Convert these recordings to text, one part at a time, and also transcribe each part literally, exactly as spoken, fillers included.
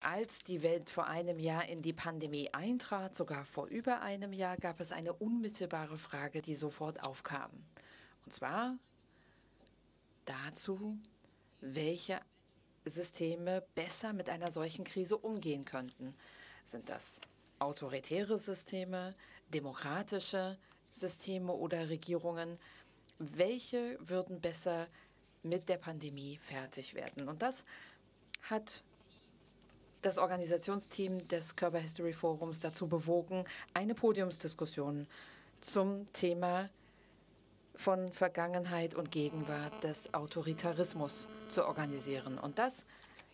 Als die Welt vor einem Jahr in die Pandemie eintrat, sogar vor über einem Jahr, gab es eine unmittelbare Frage, die sofort aufkam. Und zwar dazu, welche Systeme besser mit einer solchen Krise umgehen könnten. Sind das autoritäre Systeme, demokratische Systeme oder Regierungen? Welche würden besser mit der Pandemie fertig werden? Und das hat das Organisationsteam des Körper History Forums dazu bewogen, eine Podiumsdiskussion zum Thema von Vergangenheit und Gegenwart des Autoritarismus zu organisieren. Und das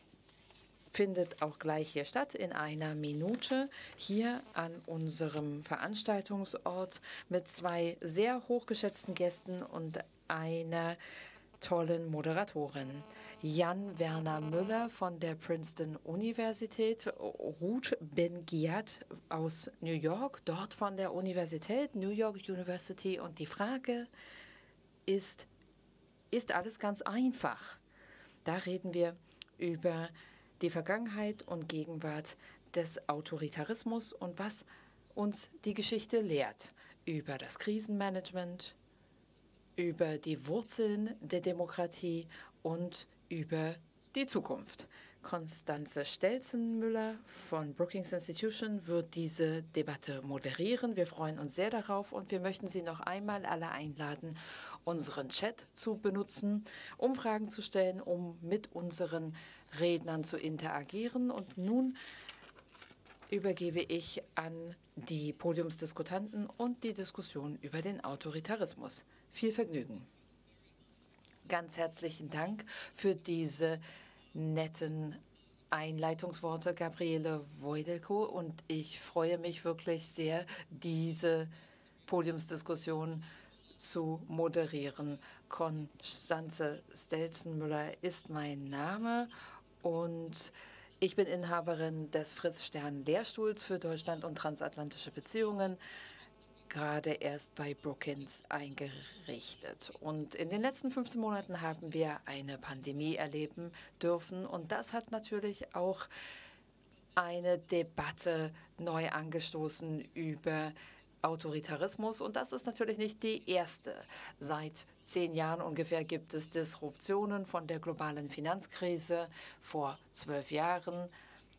findet auch gleich hier statt, in einer Minute, hier an unserem Veranstaltungsort mit zwei sehr hochgeschätzten Gästen und einer tollen Moderatorin. Jan Werner Müller von der Princeton-Universität, Ruth Ben-Ghiat aus New York, dort von der Universität, New York University. Und die Frage ist, ist alles ganz einfach? Da reden wir über die Vergangenheit und Gegenwart des Autoritarismus und was uns die Geschichte lehrt über das Krisenmanagement, über die Wurzeln der Demokratie und über die Zukunft. Constanze Stelzenmüller von Brookings Institution wird diese Debatte moderieren. Wir freuen uns sehr darauf und wir möchten Sie noch einmal alle einladen, unseren Chat zu benutzen, um Fragen zu stellen, um mit unseren Rednern zu interagieren. Und nun übergebe ich an die Podiumsdiskutanten und die Diskussion über den Autoritarismus. Viel Vergnügen. Ganz herzlichen Dank für diese netten Einleitungsworte, Gabriele Wojdelko. Und ich freue mich wirklich sehr, diese Podiumsdiskussion zu moderieren. Constanze Stelzenmüller ist mein Name und ich bin Inhaberin des Fritz-Stern-Lehrstuhls für Deutschland und transatlantische Beziehungen, gerade erst bei Brookings eingerichtet. Und in den letzten fünfzehn Monaten haben wir eine Pandemie erleben dürfen. Und das hat natürlich auch eine Debatte neu angestoßen über Autoritarismus. Und das ist natürlich nicht die erste. Seit zehn Jahren ungefähr gibt es Disruptionen von der globalen Finanzkrise vor zwölf Jahren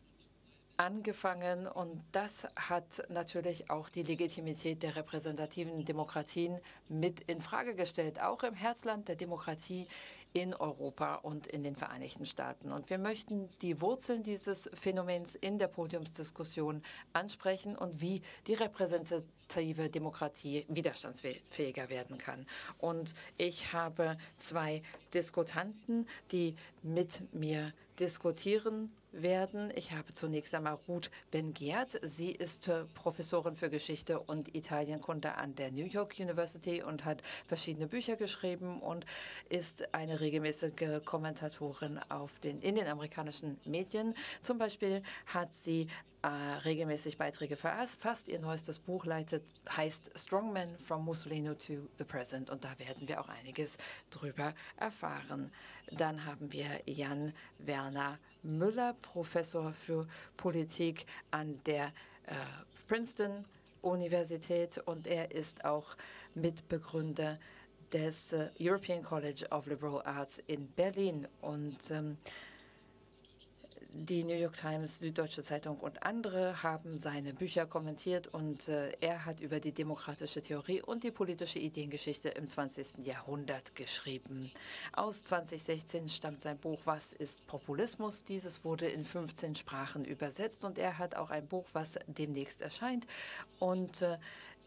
angefangen. Und das hat natürlich auch die Legitimität der repräsentativen Demokratien mit in Frage gestellt, auch im Herzland der Demokratie in Europa und in den Vereinigten Staaten. Und wir möchten die Wurzeln dieses Phänomens in der Podiumsdiskussion ansprechen und wie die repräsentative Demokratie widerstandsfähiger werden kann. Und ich habe zwei Diskutanten, die mit mir diskutieren werden. Ich habe zunächst einmal Ruth Ben-Ghiat. Sie ist äh, Professorin für Geschichte und Italienkunde an der New York University und hat verschiedene Bücher geschrieben und ist eine regelmäßige Kommentatorin auf den, in den amerikanischen Medien. Zum Beispiel hat sie äh, regelmäßig Beiträge verfasst. Ihr neuestes Buch leitet, heißt Strongman from Mussolini to the Present und da werden wir auch einiges drüber erfahren. Dann haben wir Jan Werner Müller, Professor für Politik an der äh, Princeton-Universität und er ist auch Mitbegründer des äh, European College of Liberal Arts in Berlin. Und ähm, die New York Times, Süddeutsche Zeitung und andere haben seine Bücher kommentiert und äh, er hat über die demokratische Theorie und die politische Ideengeschichte im zwanzigsten Jahrhundert geschrieben. Aus zweitausendsechzehn stammt sein Buch Was ist Populismus? Dieses wurde in fünfzehn Sprachen übersetzt und er hat auch ein Buch, was demnächst erscheint und äh,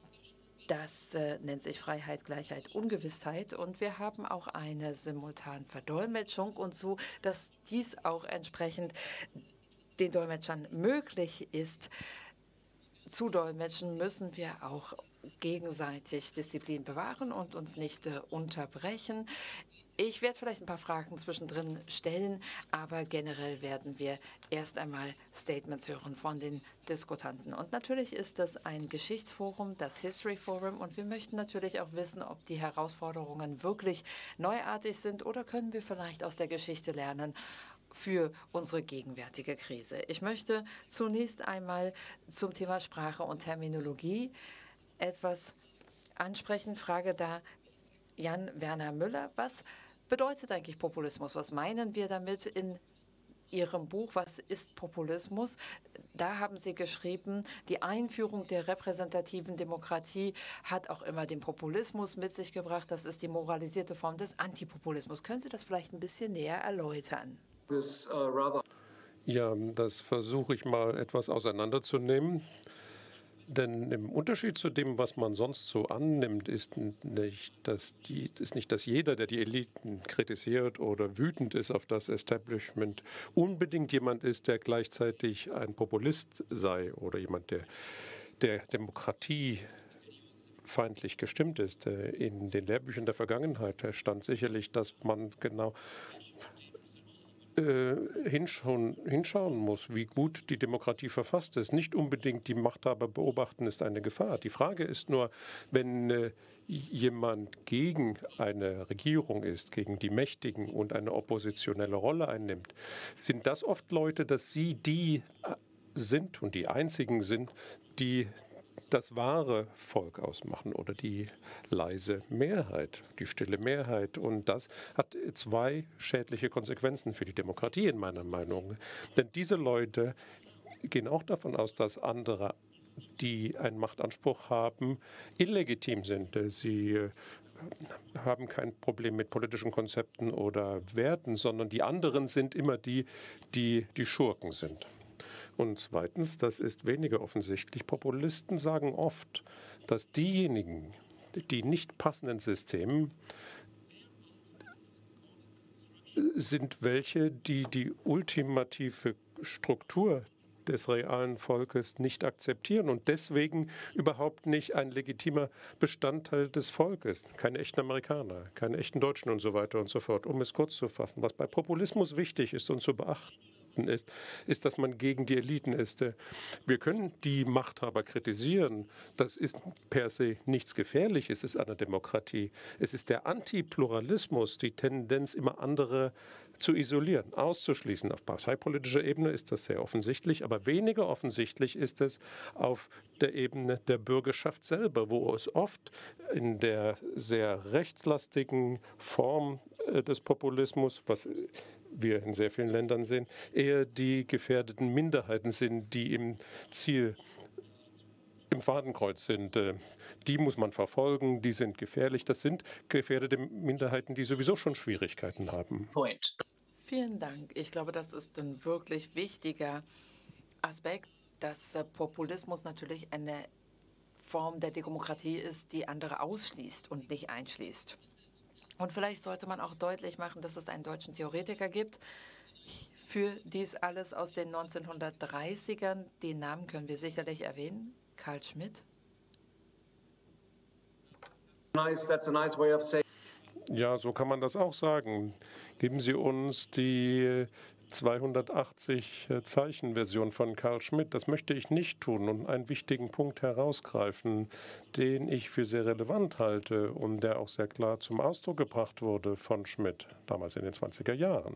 Das äh, nennt sich Freiheit, Gleichheit, Ungewissheit. Und wir haben auch eine simultane Verdolmetschung und so, dass dies auch entsprechend den Dolmetschern möglich ist, zu dolmetschen, müssen wir auch gegenseitig Disziplin bewahren und uns nicht äh, unterbrechen. Ich werde vielleicht ein paar Fragen zwischendrin stellen, aber generell werden wir erst einmal Statements hören von den Diskutanten. Und natürlich ist das ein Geschichtsforum, das History Forum, und wir möchten natürlich auch wissen, ob die Herausforderungen wirklich neuartig sind oder können wir vielleicht aus der Geschichte lernen für unsere gegenwärtige Krise. Ich möchte zunächst einmal zum Thema Sprache und Terminologie etwas ansprechen. Frage da Jan Werner Müller. Was bedeutet eigentlich Populismus? Was meinen wir damit in Ihrem Buch „Was ist Populismus?" Da haben Sie geschrieben, die Einführung der repräsentativen Demokratie hat auch immer den Populismus mit sich gebracht. Das ist die moralisierte Form des Antipopulismus. Können Sie das vielleicht ein bisschen näher erläutern? Ja, das versuche ich mal etwas auseinanderzunehmen. Denn im Unterschied zu dem, was man sonst so annimmt, ist nicht, dass die, ist nicht, dass jeder, der die Eliten kritisiert oder wütend ist auf das Establishment, unbedingt jemand ist, der gleichzeitig ein Populist sei oder jemand, der der Demokratie feindlich gestimmt ist. In den Lehrbüchern der Vergangenheit stand sicherlich, dass man genau Äh, hinschauen, hinschauen muss, wie gut die Demokratie verfasst ist. Nicht unbedingt die Machthaber beobachten ist eine Gefahr. Die Frage ist nur, wenn äh, jemand gegen eine Regierung ist, gegen die Mächtigen und eine oppositionelle Rolle einnimmt, sind das oft Leute, dass sie die sind und die einzigen sind, die das wahre Volk ausmachen oder die leise Mehrheit, die stille Mehrheit. Und das hat zwei schädliche Konsequenzen für die Demokratie in meiner Meinung. Denn diese Leute gehen auch davon aus, dass andere, die einen Machtanspruch haben, illegitim sind. Sie haben kein Problem mit politischen Konzepten oder Werten, sondern die anderen sind immer die, die die Schurken sind. Und zweitens, das ist weniger offensichtlich, Populisten sagen oft, dass diejenigen, die nicht passenden Systemen, sind welche, die die ultimative Struktur des realen Volkes nicht akzeptieren und deswegen überhaupt nicht ein legitimer Bestandteil des Volkes. Keine echten Amerikaner, keine echten Deutschen und so weiter und so fort. Um es kurz zu fassen, was bei Populismus wichtig ist und zu beachten ist, ist, dass man gegen die Eliten ist. Wir können die Machthaber kritisieren. Das ist per se nichts Gefährliches, es ist eine Demokratie. Es ist der Antipluralismus, die Tendenz, immer andere zu isolieren, auszuschließen. Auf parteipolitischer Ebene ist das sehr offensichtlich, aber weniger offensichtlich ist es auf der Ebene der Bürgerschaft selber, wo es oft in der sehr rechtslastigen Form des Populismus, was wir in sehr vielen Ländern sehen, eher die gefährdeten Minderheiten sind, die im Ziel, im Fadenkreuz sind. Die muss man verfolgen, die sind gefährlich. Das sind gefährdete Minderheiten, die sowieso schon Schwierigkeiten haben. Point. Vielen Dank. Ich glaube, das ist ein wirklich wichtiger Aspekt, dass Populismus natürlich eine Form der Demokratie ist, die andere ausschließt und nicht einschließt. Und vielleicht sollte man auch deutlich machen, dass es einen deutschen Theoretiker gibt für dies alles aus den neunzehnhundertdreißigern. Den Namen können wir sicherlich erwähnen. Carl Schmitt. Ja, so kann man das auch sagen. Geben Sie uns die zweihundertachtzig Zeichen Version von Carl Schmitt. Das möchte ich nicht tun und einen wichtigen Punkt herausgreifen, den ich für sehr relevant halte und der auch sehr klar zum Ausdruck gebracht wurde von Schmitt, damals in den zwanziger Jahren.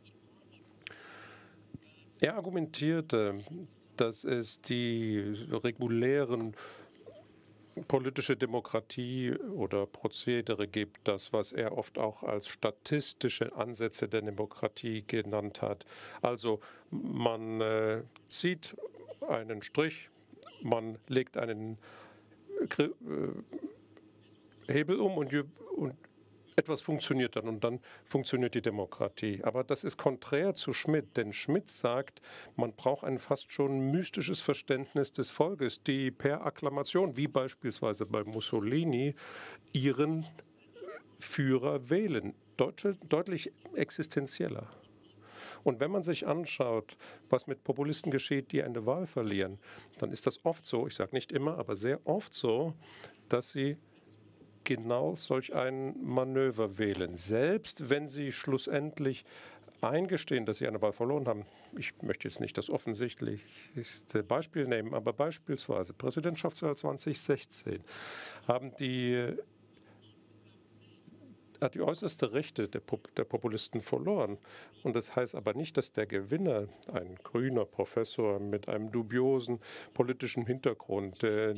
Er argumentierte, dass es die regulären politische Demokratie oder Prozedere gibt, das, was er oft auch als statistische Ansätze der Demokratie genannt hat. Also man äh, zieht einen Strich, man legt einen äh, Hebel um und, und etwas funktioniert dann und dann funktioniert die Demokratie. Aber das ist konträr zu Schmitt, denn Schmitt sagt, man braucht ein fast schon mystisches Verständnis des Volkes, die per Akklamation, wie beispielsweise bei Mussolini, ihren Führer wählen. Deutsche, deutlich existenzieller. Und wenn man sich anschaut, was mit Populisten geschieht, die eine Wahl verlieren, dann ist das oft so, ich sage nicht immer, aber sehr oft so, dass sie genau solch ein Manöver wählen, selbst wenn sie schlussendlich eingestehen, dass sie eine Wahl verloren haben. Ich möchte jetzt nicht das offensichtlichste Beispiel nehmen, aber beispielsweise Präsidentschaftswahl zweitausendsechzehn haben die hat die äußerste Rechte der, Pop der Populisten verloren. Und das heißt aber nicht, dass der Gewinner, ein grüner Professor mit einem dubiosen politischen Hintergrund, äh,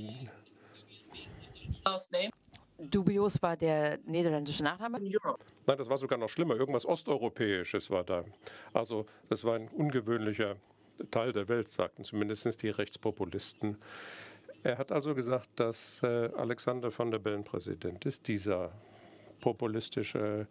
Dubios war der niederländische Nachname? Nein, das war sogar noch schlimmer. Irgendwas Osteuropäisches war da. Also das war ein ungewöhnlicher Teil der Welt, sagten zumindest die Rechtspopulisten. Er hat also gesagt, dass äh, Alexander Van der Bellen Präsident ist. Dieser populistische,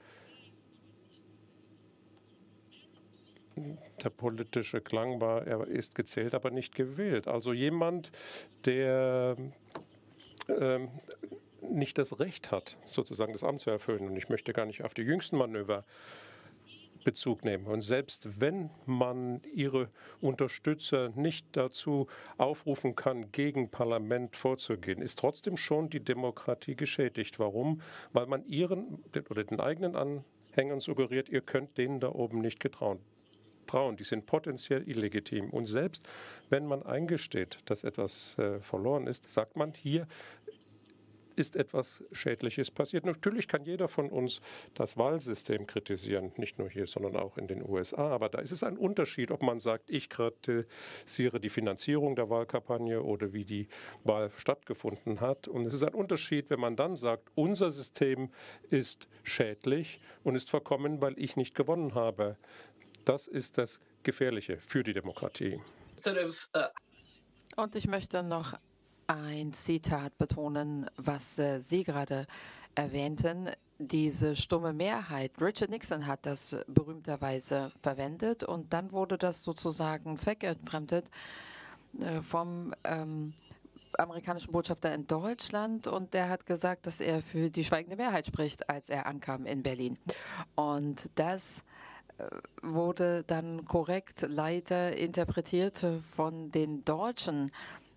der politische Klang war, er ist gezählt, aber nicht gewählt. Also jemand, der ähm, nicht das Recht hat, sozusagen das Amt zu erfüllen. Und ich möchte gar nicht auf die jüngsten Manöver Bezug nehmen. Und selbst wenn man ihre Unterstützer nicht dazu aufrufen kann, gegen Parlament vorzugehen, ist trotzdem schon die Demokratie geschädigt. Warum? Weil man ihren oder den eigenen Anhängern suggeriert, ihr könnt denen da oben nicht getrauen. Trauen. Die sind potenziell illegitim. Und selbst wenn man eingesteht, dass etwas äh, verloren ist, sagt man, hier ist etwas Schädliches passiert. Natürlich kann jeder von uns das Wahlsystem kritisieren, nicht nur hier, sondern auch in den U S A. Aber da ist es ein Unterschied, ob man sagt, ich kritisiere die Finanzierung der Wahlkampagne oder wie die Wahl stattgefunden hat. Und es ist ein Unterschied, wenn man dann sagt, unser System ist schädlich und ist verkommen, weil ich nicht gewonnen habe. Das ist das Gefährliche für die Demokratie. Und ich möchte noch ein Zitat betonen, was äh, Sie gerade erwähnten. Diese stumme Mehrheit. Richard Nixon hat das berühmterweise verwendet und dann wurde das sozusagen zweckentfremdet äh, vom ähm, amerikanischen Botschafter in Deutschland und der hat gesagt, dass er für die schweigende Mehrheit spricht, als er ankam in Berlin. Und das äh, wurde dann korrekt leider interpretiert von den deutschen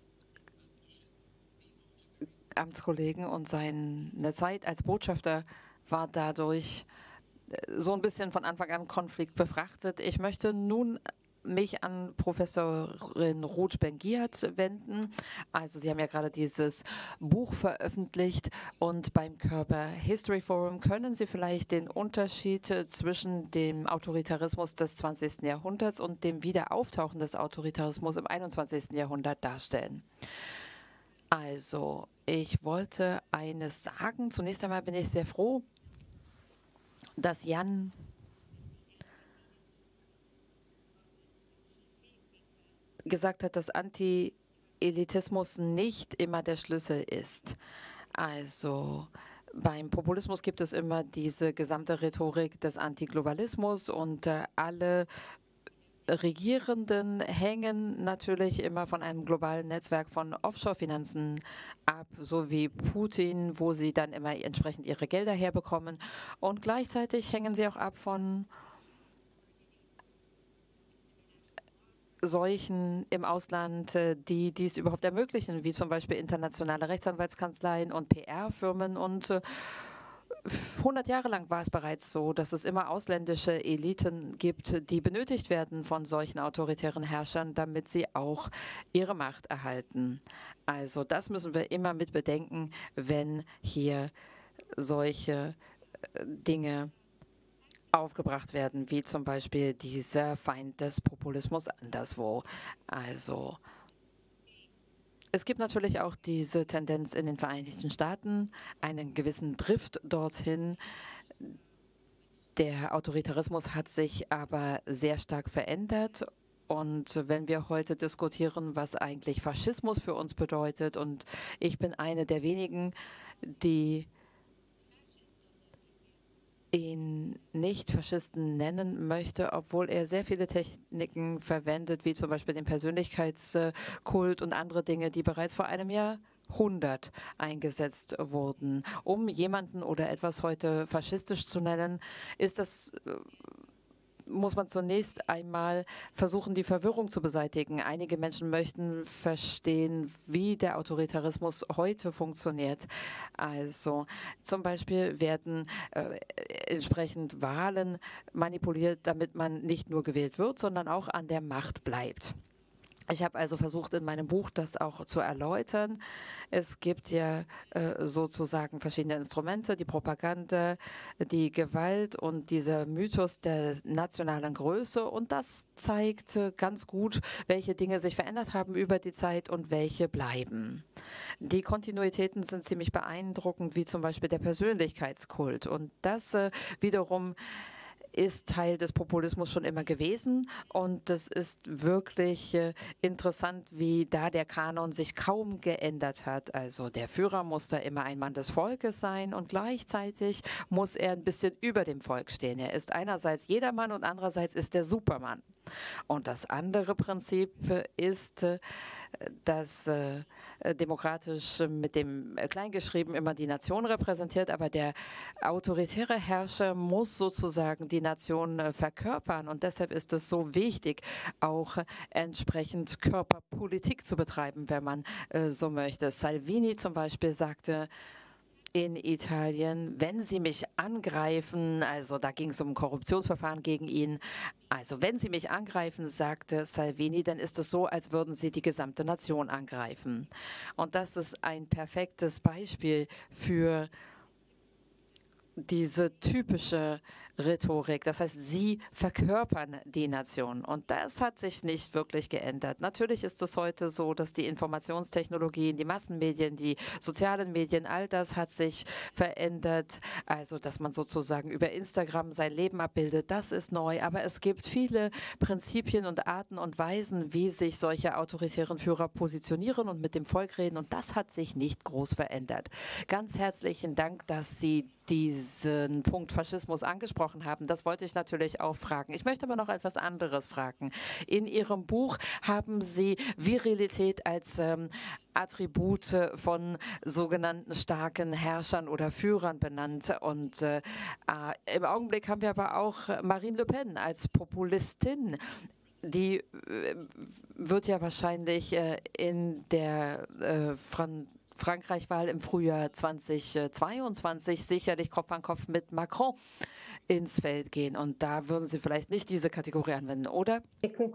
Amtskollegen und seine Zeit als Botschafter war dadurch so ein bisschen von Anfang an Konflikt befrachtet. Ich möchte nun mich an Professorin Ruth Ben-Ghiat wenden. Also Sie haben ja gerade dieses Buch veröffentlicht und beim Körper History Forum können Sie vielleicht den Unterschied zwischen dem Autoritarismus des zwanzigsten Jahrhunderts und dem Wiederauftauchen des Autoritarismus im einundzwanzigsten Jahrhundert darstellen. Also, ich wollte eines sagen. Zunächst einmal bin ich sehr froh, dass Jan gesagt hat, dass Anti-Elitismus nicht immer der Schlüssel ist. Also, beim Populismus gibt es immer diese gesamte Rhetorik des Antiglobalismus und äh, alle Regierenden hängen natürlich immer von einem globalen Netzwerk von Offshore-Finanzen ab, so wie Putin, wo sie dann immer entsprechend ihre Gelder herbekommen. Und gleichzeitig hängen sie auch ab von Seuchen im Ausland, die dies überhaupt ermöglichen, wie zum Beispiel internationale Rechtsanwaltskanzleien und P R-Firmen. Und hundert Jahre lang war es bereits so, dass es immer ausländische Eliten gibt, die benötigt werden von solchen autoritären Herrschern, damit sie auch ihre Macht erhalten. Also das müssen wir immer mit bedenken, wenn hier solche Dinge aufgebracht werden, wie zum Beispiel dieser Feind des Populismus anderswo. Also es gibt natürlich auch diese Tendenz in den Vereinigten Staaten, einen gewissen Drift dorthin. Der Autoritarismus hat sich aber sehr stark verändert. Und wenn wir heute diskutieren, was eigentlich Faschismus für uns bedeutet, und ich bin eine der wenigen, die ihn nicht Faschisten nennen möchte, obwohl er sehr viele Techniken verwendet, wie zum Beispiel den Persönlichkeitskult und andere Dinge, die bereits vor einem Jahrhundert eingesetzt wurden. Um jemanden oder etwas heute faschistisch zu nennen, ist das muss man zunächst einmal versuchen, die Verwirrung zu beseitigen. Einige Menschen möchten verstehen, wie der Autoritarismus heute funktioniert. Also zum Beispiel werden äh, entsprechend Wahlen manipuliert, damit man nicht nur gewählt wird, sondern auch an der Macht bleibt. Ich habe also versucht, in meinem Buch das auch zu erläutern. Es gibt ja äh, sozusagen verschiedene Instrumente, die Propaganda, die Gewalt und dieser Mythos der nationalen Größe. Und das zeigt äh, ganz gut, welche Dinge sich verändert haben über die Zeit und welche bleiben. Die Kontinuitäten sind ziemlich beeindruckend, wie zum Beispiel der Persönlichkeitskult. Und das äh, wiederum ist Teil des Populismus schon immer gewesen. Und es ist wirklich äh, interessant, wie da der Kanon sich kaum geändert hat. Also der Führer muss da immer ein Mann des Volkes sein und gleichzeitig muss er ein bisschen über dem Volk stehen. Er ist einerseits jedermann und andererseits ist er Supermann. Und das andere Prinzip ist, äh, dass äh, demokratisch mit dem Kleingeschrieben immer die Nation repräsentiert, aber der autoritäre Herrscher muss sozusagen die Nation äh, verkörpern. Und deshalb ist es so wichtig, auch äh, entsprechend Körperpolitik zu betreiben, wenn man äh, so möchte. Salvini zum Beispiel sagte in Italien, wenn Sie mich angreifen, also da ging es um ein Korruptionsverfahren gegen ihn, also wenn Sie mich angreifen, sagte Salvini, dann ist es so, als würden Sie die gesamte Nation angreifen. Und das ist ein perfektes Beispiel für diese typische Rhetorik. Das heißt, sie verkörpern die Nation. Und das hat sich nicht wirklich geändert. Natürlich ist es heute so, dass die Informationstechnologien, die Massenmedien, die sozialen Medien, all das hat sich verändert. Also, dass man sozusagen über Instagram sein Leben abbildet, das ist neu. Aber es gibt viele Prinzipien und Arten und Weisen, wie sich solche autoritären Führer positionieren und mit dem Volk reden. Und das hat sich nicht groß verändert. Ganz herzlichen Dank, dass Sie diesen Punkt Faschismus angesprochen haben. Das wollte ich natürlich auch fragen. Ich möchte aber noch etwas anderes fragen. In Ihrem Buch haben Sie Virilität als ähm, Attribute von sogenannten starken Herrschern oder Führern benannt. Und äh, äh, im Augenblick haben wir aber auch Marine Le Pen als Populistin. Die äh, wird ja wahrscheinlich äh, in der äh, Fran Frankreich-Wahl im Frühjahr zweitausendzweiundzwanzig sicherlich Kopf an Kopf mit Macron ins Feld gehen. Und da würden Sie vielleicht nicht diese Kategorie anwenden, oder?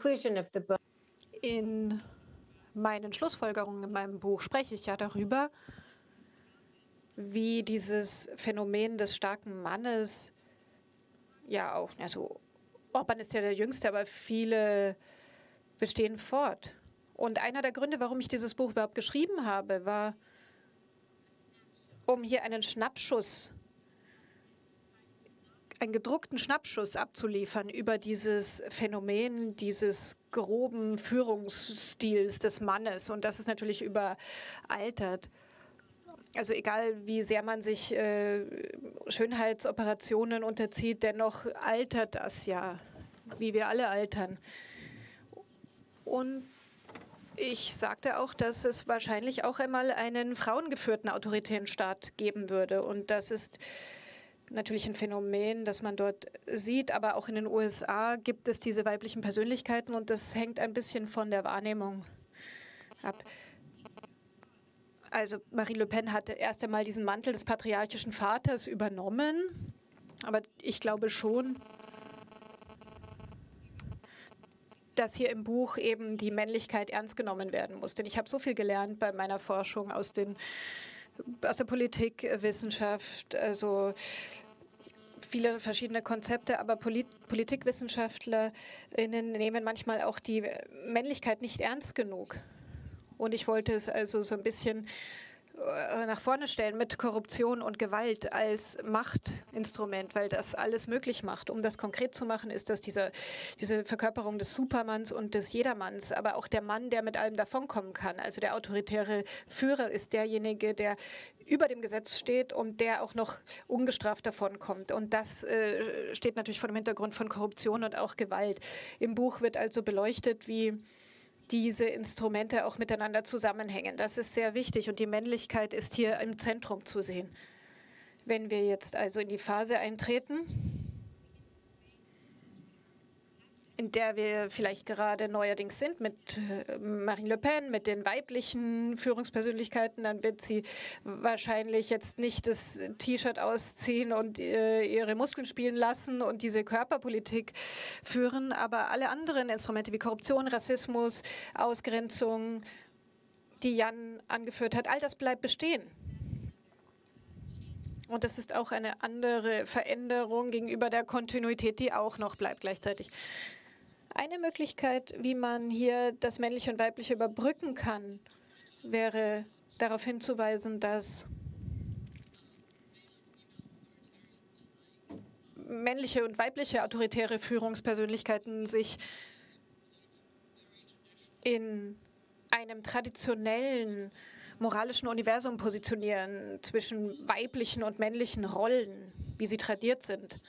In meinen Schlussfolgerungen in meinem Buch spreche ich ja darüber, wie dieses Phänomen des starken Mannes, ja auch, also Orban ist ja der Jüngste, aber viele bestehen fort. Und einer der Gründe, warum ich dieses Buch überhaupt geschrieben habe, war, um hier einen Schnappschuss, einen gedruckten Schnappschuss abzuliefern über dieses Phänomen dieses groben Führungsstils des Mannes. Und das ist natürlich überaltert. Also egal, wie sehr man sich äh, Schönheitsoperationen unterzieht, dennoch altert das ja, wie wir alle altern. Und ich sagte auch, dass es wahrscheinlich auch einmal einen frauengeführten autoritären Staat geben würde. Und das ist natürlich ein Phänomen, das man dort sieht. Aber auch in den U S A gibt es diese weiblichen Persönlichkeiten und das hängt ein bisschen von der Wahrnehmung ab. Also Marine Le Pen hatte erst einmal diesen Mantel des patriarchischen Vaters übernommen. Aber ich glaube schon, dass hier im Buch eben die Männlichkeit ernst genommen werden muss. Denn ich habe so viel gelernt bei meiner Forschung aus, den, aus der Politikwissenschaft, also viele verschiedene Konzepte, aber Polit PolitikwissenschaftlerInnen nehmen manchmal auch die Männlichkeit nicht ernst genug. Und ich wollte es also so ein bisschen nach vorne stellen mit Korruption und Gewalt als Machtinstrument, weil das alles möglich macht. Um das konkret zu machen, ist das diese, diese Verkörperung des Supermanns und des Jedermanns, aber auch der Mann, der mit allem davonkommen kann. Also der autoritäre Führer ist derjenige, der über dem Gesetz steht und der auch noch ungestraft davonkommt. Und das äh, steht natürlich vor dem Hintergrund von Korruption und auch Gewalt. Im Buch wird also beleuchtet, wie diese Instrumente auch miteinander zusammenhängen. Das ist sehr wichtig und die Männlichkeit ist hier im Zentrum zu sehen. Wenn wir jetzt also in die Phase eintreten, in der wir vielleicht gerade neuerdings sind, mit Marine Le Pen, mit den weiblichen Führungspersönlichkeiten, dann wird sie wahrscheinlich jetzt nicht das T-Shirt ausziehen und äh, ihre Muskeln spielen lassen und diese Körperpolitik führen. Aber alle anderen Instrumente wie Korruption, Rassismus, Ausgrenzung, die Jan angeführt hat, all das bleibt bestehen. Und das ist auch eine andere Veränderung gegenüber der Kontinuität, die auch noch bleibt gleichzeitig. Eine Möglichkeit, wie man hier das Männliche und Weibliche überbrücken kann, wäre darauf hinzuweisen, dass männliche und weibliche autoritäre Führungspersönlichkeiten sich in einem traditionellen moralischen Universum positionieren, zwischen weiblichen und männlichen Rollen, wie sie tradiert sind.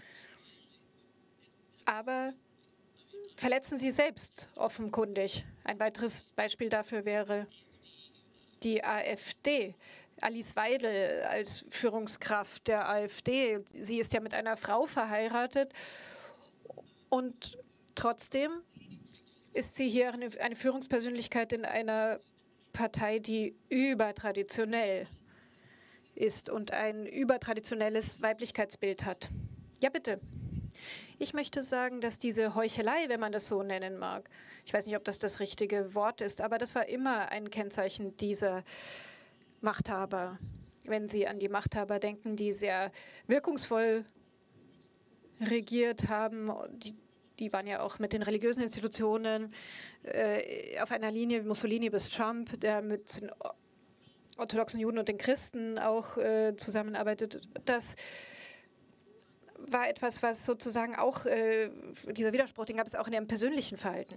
Aber verletzen sie selbst offenkundig. Ein weiteres Beispiel dafür wäre die AfD. Alice Weidel als Führungskraft der AfD. Sie ist ja mit einer Frau verheiratet und trotzdem ist sie hier eine, eine Führungspersönlichkeit in einer Partei, die übertraditionell ist und ein übertraditionelles Weiblichkeitsbild hat. Ja, bitte. Ich möchte sagen, dass diese Heuchelei, wenn man das so nennen mag, ich weiß nicht, ob das das richtige Wort ist, aber das war immer ein Kennzeichen dieser Machthaber. Wenn Sie an die Machthaber denken, die sehr wirkungsvoll regiert haben, die, die waren ja auch mit den religiösen Institutionen äh, auf einer Linie wie Mussolini bis Trump, der mit den orthodoxen Juden und den Christen auch äh, zusammenarbeitet. Das war etwas, was sozusagen auch, äh, dieser Widerspruch, den gab es auch in ihrem persönlichen Verhalten.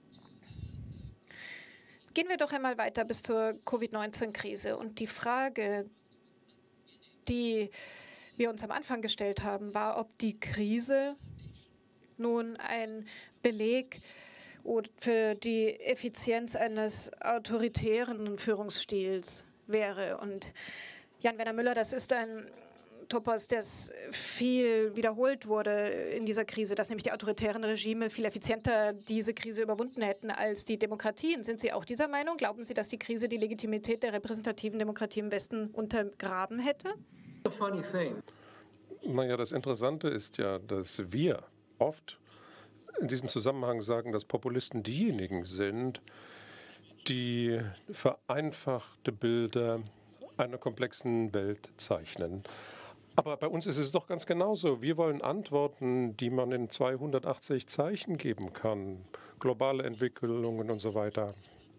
Gehen wir doch einmal weiter bis zur Covid neunzehn Krise. Und die Frage, die wir uns am Anfang gestellt haben, war, ob die Krise nun ein Beleg für die Effizienz eines autoritären Führungsstils wäre. Und Jan-Werner Müller, das ist ein Topos, das viel wiederholt wurde in dieser Krise, dass nämlich die autoritären Regime viel effizienter diese Krise überwunden hätten als die Demokratien. Sind Sie auch dieser Meinung? Glauben Sie, dass die Krise die Legitimität der repräsentativen Demokratie im Westen untergraben hätte? Naja, das Interessante ist ja, dass wir oft in diesem Zusammenhang sagen, dass Populisten diejenigen sind, die vereinfachte Bilder einer komplexen Welt zeichnen. Aber bei uns ist es doch ganz genauso. Wir wollen Antworten, die man in zweihundertachtzig Zeichen geben kann. Globale Entwicklungen und so weiter.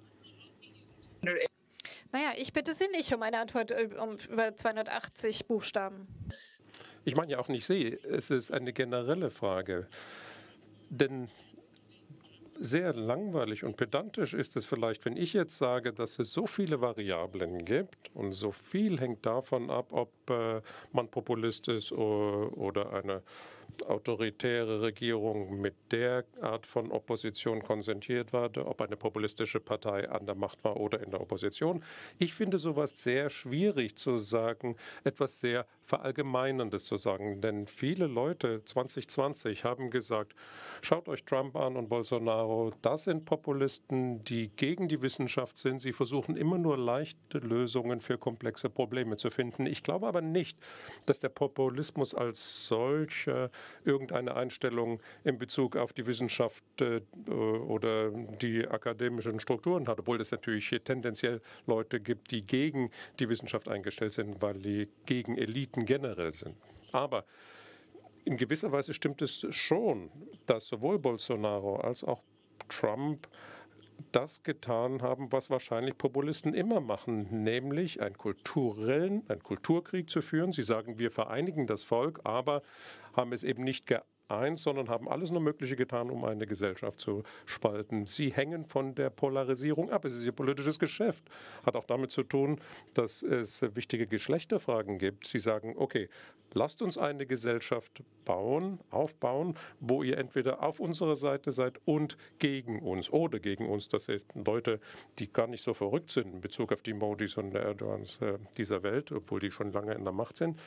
Naja, ich bitte Sie nicht um eine Antwort um über zweihundertachtzig Buchstaben. Ich meine ja auch nicht Sie. Es ist eine generelle Frage. Denn sehr langweilig und pedantisch ist es vielleicht, wenn ich jetzt sage, dass es so viele Variablen gibt und so viel hängt davon ab, ob äh, man Populist ist oder, oder eine autoritäre Regierung mit der Art von Opposition konsentiert war, ob eine populistische Partei an der Macht war oder in der Opposition. Ich finde sowas sehr schwierig zu sagen, etwas sehr Verallgemeinerndes zu sagen. Denn viele Leute zwanzig zwanzig haben gesagt, schaut euch Trump an und Bolsonaro, das sind Populisten, die gegen die Wissenschaft sind. Sie versuchen immer nur leichte Lösungen für komplexe Probleme zu finden. Ich glaube aber nicht, dass der Populismus als solcher irgendeine Einstellung in Bezug auf die Wissenschaft äh, oder die akademischen Strukturen hat, obwohl es natürlich hier tendenziell Leute gibt, die gegen die Wissenschaft eingestellt sind, weil die gegen Eliten generell sind. Aber in gewisser Weise stimmt es schon, dass sowohl Bolsonaro als auch Trump das getan haben, was wahrscheinlich Populisten immer machen, nämlich einen kulturellen, einen Kulturkrieg zu führen. Sie sagen, wir vereinigen das Volk, aber haben es eben nicht geeint, sondern haben alles nur Mögliche getan, um eine Gesellschaft zu spalten. Sie hängen von der Polarisierung ab. Es ist ihr politisches Geschäft. Hat auch damit zu tun, dass es wichtige Geschlechterfragen gibt. Sie sagen, okay, lasst uns eine Gesellschaft bauen, aufbauen, wo ihr entweder auf unserer Seite seid und gegen uns oder gegen uns. Das sind Leute, die gar nicht so verrückt sind in Bezug auf die Modis und Erdogans äh, dieser Welt, obwohl die schon lange in der Macht sind.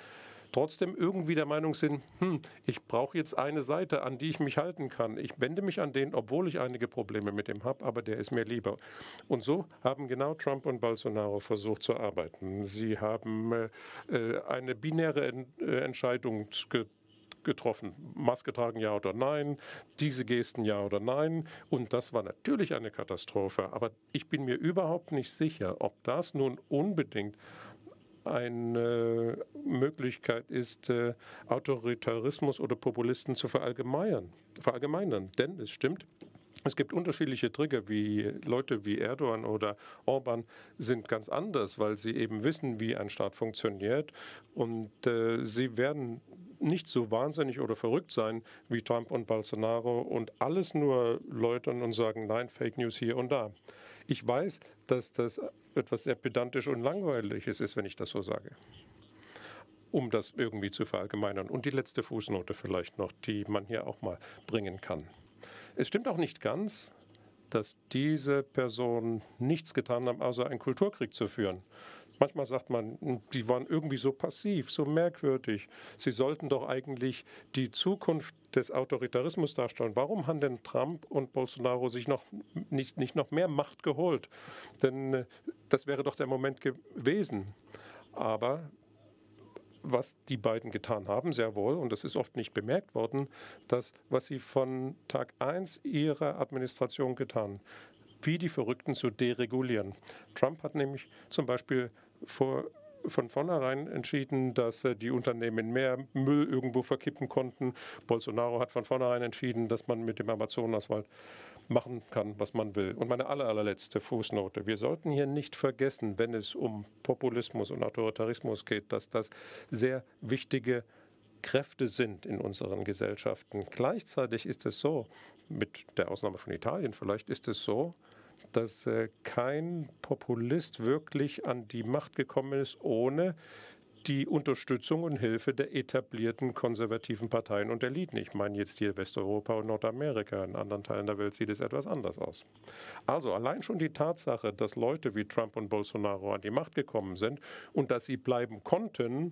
trotzdem irgendwie der Meinung sind, hm, ich brauche jetzt eine Seite, an die ich mich halten kann. Ich wende mich an den, obwohl ich einige Probleme mit dem habe, aber der ist mir lieber. Und so haben genau Trump und Bolsonaro versucht zu arbeiten. Sie haben äh, eine binäre en äh, Entscheidung getroffen. getroffen. Maske tragen, ja oder nein, diese Gesten, ja oder nein. Und das war natürlich eine Katastrophe. Aber ich bin mir überhaupt nicht sicher, ob das nun unbedingt eine Möglichkeit ist, äh, Autoritarismus oder Populisten zu verallgemeinern. verallgemeinern. Denn es stimmt, es gibt unterschiedliche Trigger, wie Leute wie Erdogan oder Orban sind ganz anders, weil sie eben wissen, wie ein Staat funktioniert. Und äh, sie werden nicht so wahnsinnig oder verrückt sein wie Trump und Bolsonaro und alles nur läutern und sagen, nein, Fake News hier und da. Ich weiß, dass das etwas sehr pedantisch und langweiliges ist, wenn ich das so sage, um das irgendwie zu verallgemeinern. Und die letzte Fußnote vielleicht noch, die man hier auch mal bringen kann. Es stimmt auch nicht ganz, dass diese Personen nichts getan haben, außer einen Kulturkrieg zu führen. Manchmal sagt man, die waren irgendwie so passiv, so merkwürdig. Sie sollten doch eigentlich die Zukunft des Autoritarismus darstellen. Warum haben denn Trump und Bolsonaro sich noch nicht, nicht noch mehr Macht geholt? Denn das wäre doch der Moment gewesen. Aber was die beiden getan haben, sehr wohl, und das ist oft nicht bemerkt worden, das, was sie von Tag eins ihrer Administration getan, wie die Verrückten zu deregulieren. Trump hat nämlich zum Beispiel vor, von vornherein entschieden, dass äh, die Unternehmen mehr Müll irgendwo verkippen konnten. Bolsonaro hat von vornherein entschieden, dass man mit dem Amazonaswald machen kann, was man will. Und meine aller, allerletzte Fußnote. Wir sollten hier nicht vergessen, wenn es um Populismus und Autoritarismus geht, dass das sehr wichtige Kräfte sind in unseren Gesellschaften. Gleichzeitig ist es so, mit der Ausnahme von Italien vielleicht, ist es so, dass äh, kein Populist wirklich an die Macht gekommen ist, ohne die Unterstützung und Hilfe der etablierten konservativen Parteien und Eliten. Ich meine jetzt hier Westeuropa und Nordamerika. In anderen Teilen der Welt sieht es etwas anders aus. Also allein schon die Tatsache, dass Leute wie Trump und Bolsonaro an die Macht gekommen sind und dass sie bleiben konnten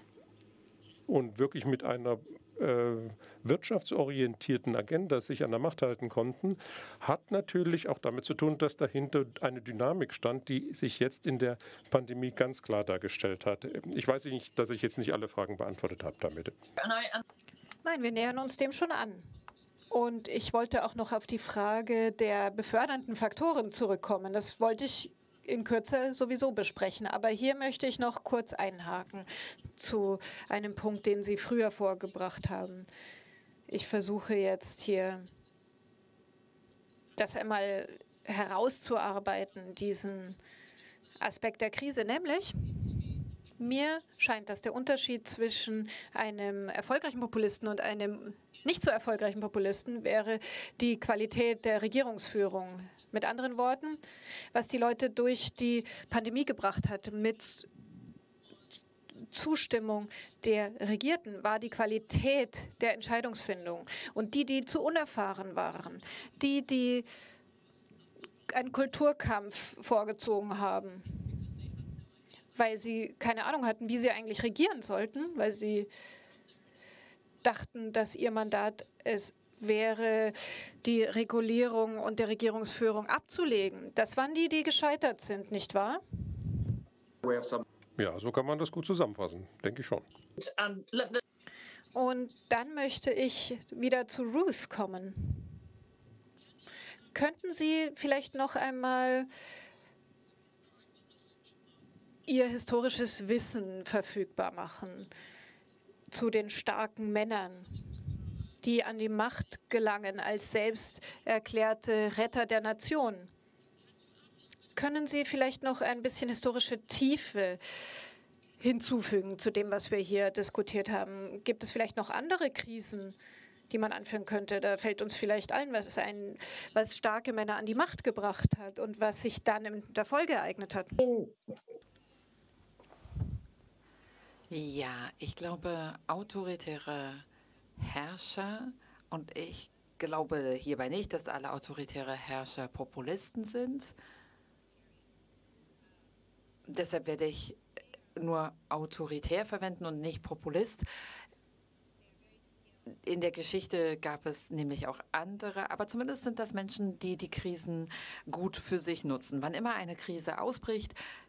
und wirklich mit einer äh, wirtschaftsorientierten Agenda sich an der Macht halten konnten, hat natürlich auch damit zu tun, dass dahinter eine Dynamik stand, die sich jetzt in der Pandemie ganz klar dargestellt hat. Ich weiß nicht, dass ich jetzt nicht alle Fragen beantwortet habe damit. Nein, wir nähern uns dem schon an. Und ich wollte auch noch auf die Frage der befördernden Faktoren zurückkommen. Das wollte ich in Kürze sowieso besprechen. Aber hier möchte ich noch kurz einhaken zu einem Punkt, den Sie früher vorgebracht haben. Ich versuche jetzt hier das einmal herauszuarbeiten, diesen Aspekt der Krise, nämlich mir scheint, dass der Unterschied zwischen einem erfolgreichen Populisten und einem nicht so erfolgreichen Populisten wäre die Qualität der Regierungsführung. Mit anderen Worten, was die Leute durch die Pandemie gebracht hat, mit Zustimmung der Regierten, war die Qualität der Entscheidungsfindung. Und die, die zu unerfahren waren, die, die einen Kulturkampf vorgezogen haben, weil sie keine Ahnung hatten, wie sie eigentlich regieren sollten, weil sie dachten, dass ihr Mandat es wäre, die Regulierung und der Regierungsführung abzulegen. Das waren die, die gescheitert sind, nicht wahr? Ja, so kann man das gut zusammenfassen, denke ich schon. Und dann möchte ich wieder zu Ruth kommen. Könnten Sie vielleicht noch einmal Ihr historisches Wissen verfügbar machen zu den starken Männern, die an die Macht gelangen als selbst erklärte Retter der Nation? Können Sie vielleicht noch ein bisschen historische Tiefe hinzufügen zu dem, was wir hier diskutiert haben? Gibt es vielleicht noch andere Krisen, die man anführen könnte? Da fällt uns vielleicht ein, was, ein, was starke Männer an die Macht gebracht hat und was sich dann in der Folge ereignet hat. Ja, ich glaube, autoritäre Herrscher, und ich glaube hierbei nicht, dass alle autoritäre Herrscher Populisten sind. Deshalb werde ich nur autoritär verwenden und nicht Populist. In der Geschichte gab es nämlich auch andere, aber zumindest sind das Menschen, die die Krisen gut für sich nutzen. Wann immer eine Krise ausbricht,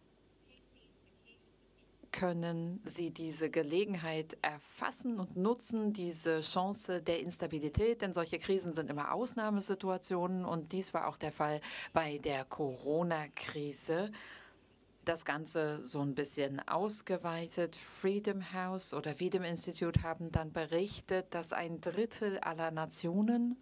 können sie diese Gelegenheit erfassen und nutzen, diese Chance der Instabilität, denn solche Krisen sind immer Ausnahmesituationen und dies war auch der Fall bei der Corona-Krise. Das Ganze so ein bisschen ausgeweitet. Freedom House oder Freedom Institute haben dann berichtet, dass ein Drittel aller Nationen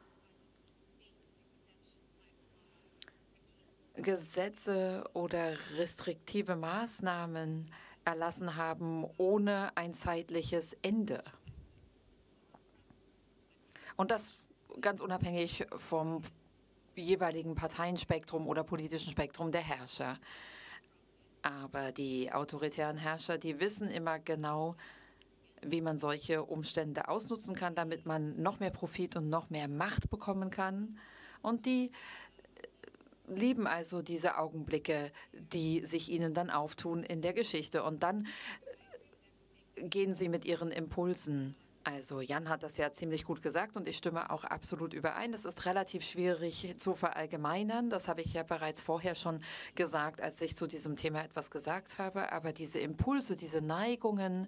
Gesetze oder restriktive Maßnahmen erlassen haben, ohne ein zeitliches Ende. Und das ganz unabhängig vom jeweiligen Parteienspektrum oder politischen Spektrum der Herrscher. Aber die autoritären Herrscher, die wissen immer genau, wie man solche Umstände ausnutzen kann, damit man noch mehr Profit und noch mehr Macht bekommen kann. Und die lieben also diese Augenblicke, die sich ihnen dann auftun in der Geschichte. Und dann gehen sie mit ihren Impulsen. Also Jan hat das ja ziemlich gut gesagt und ich stimme auch absolut überein. Das ist relativ schwierig zu verallgemeinern. Das habe ich ja bereits vorher schon gesagt, als ich zu diesem Thema etwas gesagt habe. Aber diese Impulse, diese Neigungen,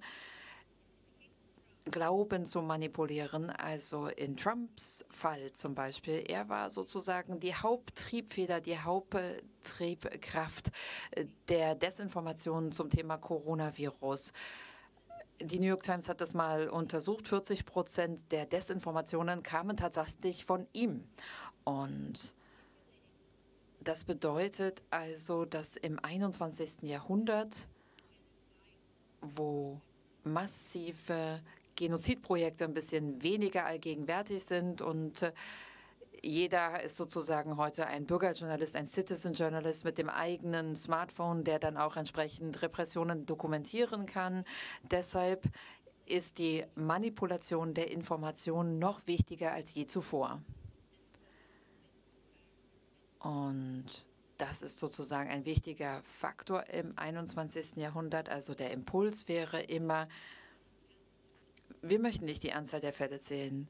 Glauben zu manipulieren, also in Trumps Fall zum Beispiel, er war sozusagen die Haupttriebfeder, die Haupttriebkraft der Desinformation zum Thema Coronavirus. Die New York Times hat das mal untersucht. vierzig Prozent der Desinformationen kamen tatsächlich von ihm. Und das bedeutet also, dass im einundzwanzigsten Jahrhundert, wo massive Genozidprojekte ein bisschen weniger allgegenwärtig sind und jeder ist sozusagen heute ein Bürgerjournalist, ein Citizen Journalist mit dem eigenen Smartphone, der dann auch entsprechend Repressionen dokumentieren kann. Deshalb ist die Manipulation der Informationen noch wichtiger als je zuvor. Und das ist sozusagen ein wichtiger Faktor im einundzwanzigsten Jahrhundert. Also der Impuls wäre immer, wir möchten nicht die Anzahl der Fälle sehen.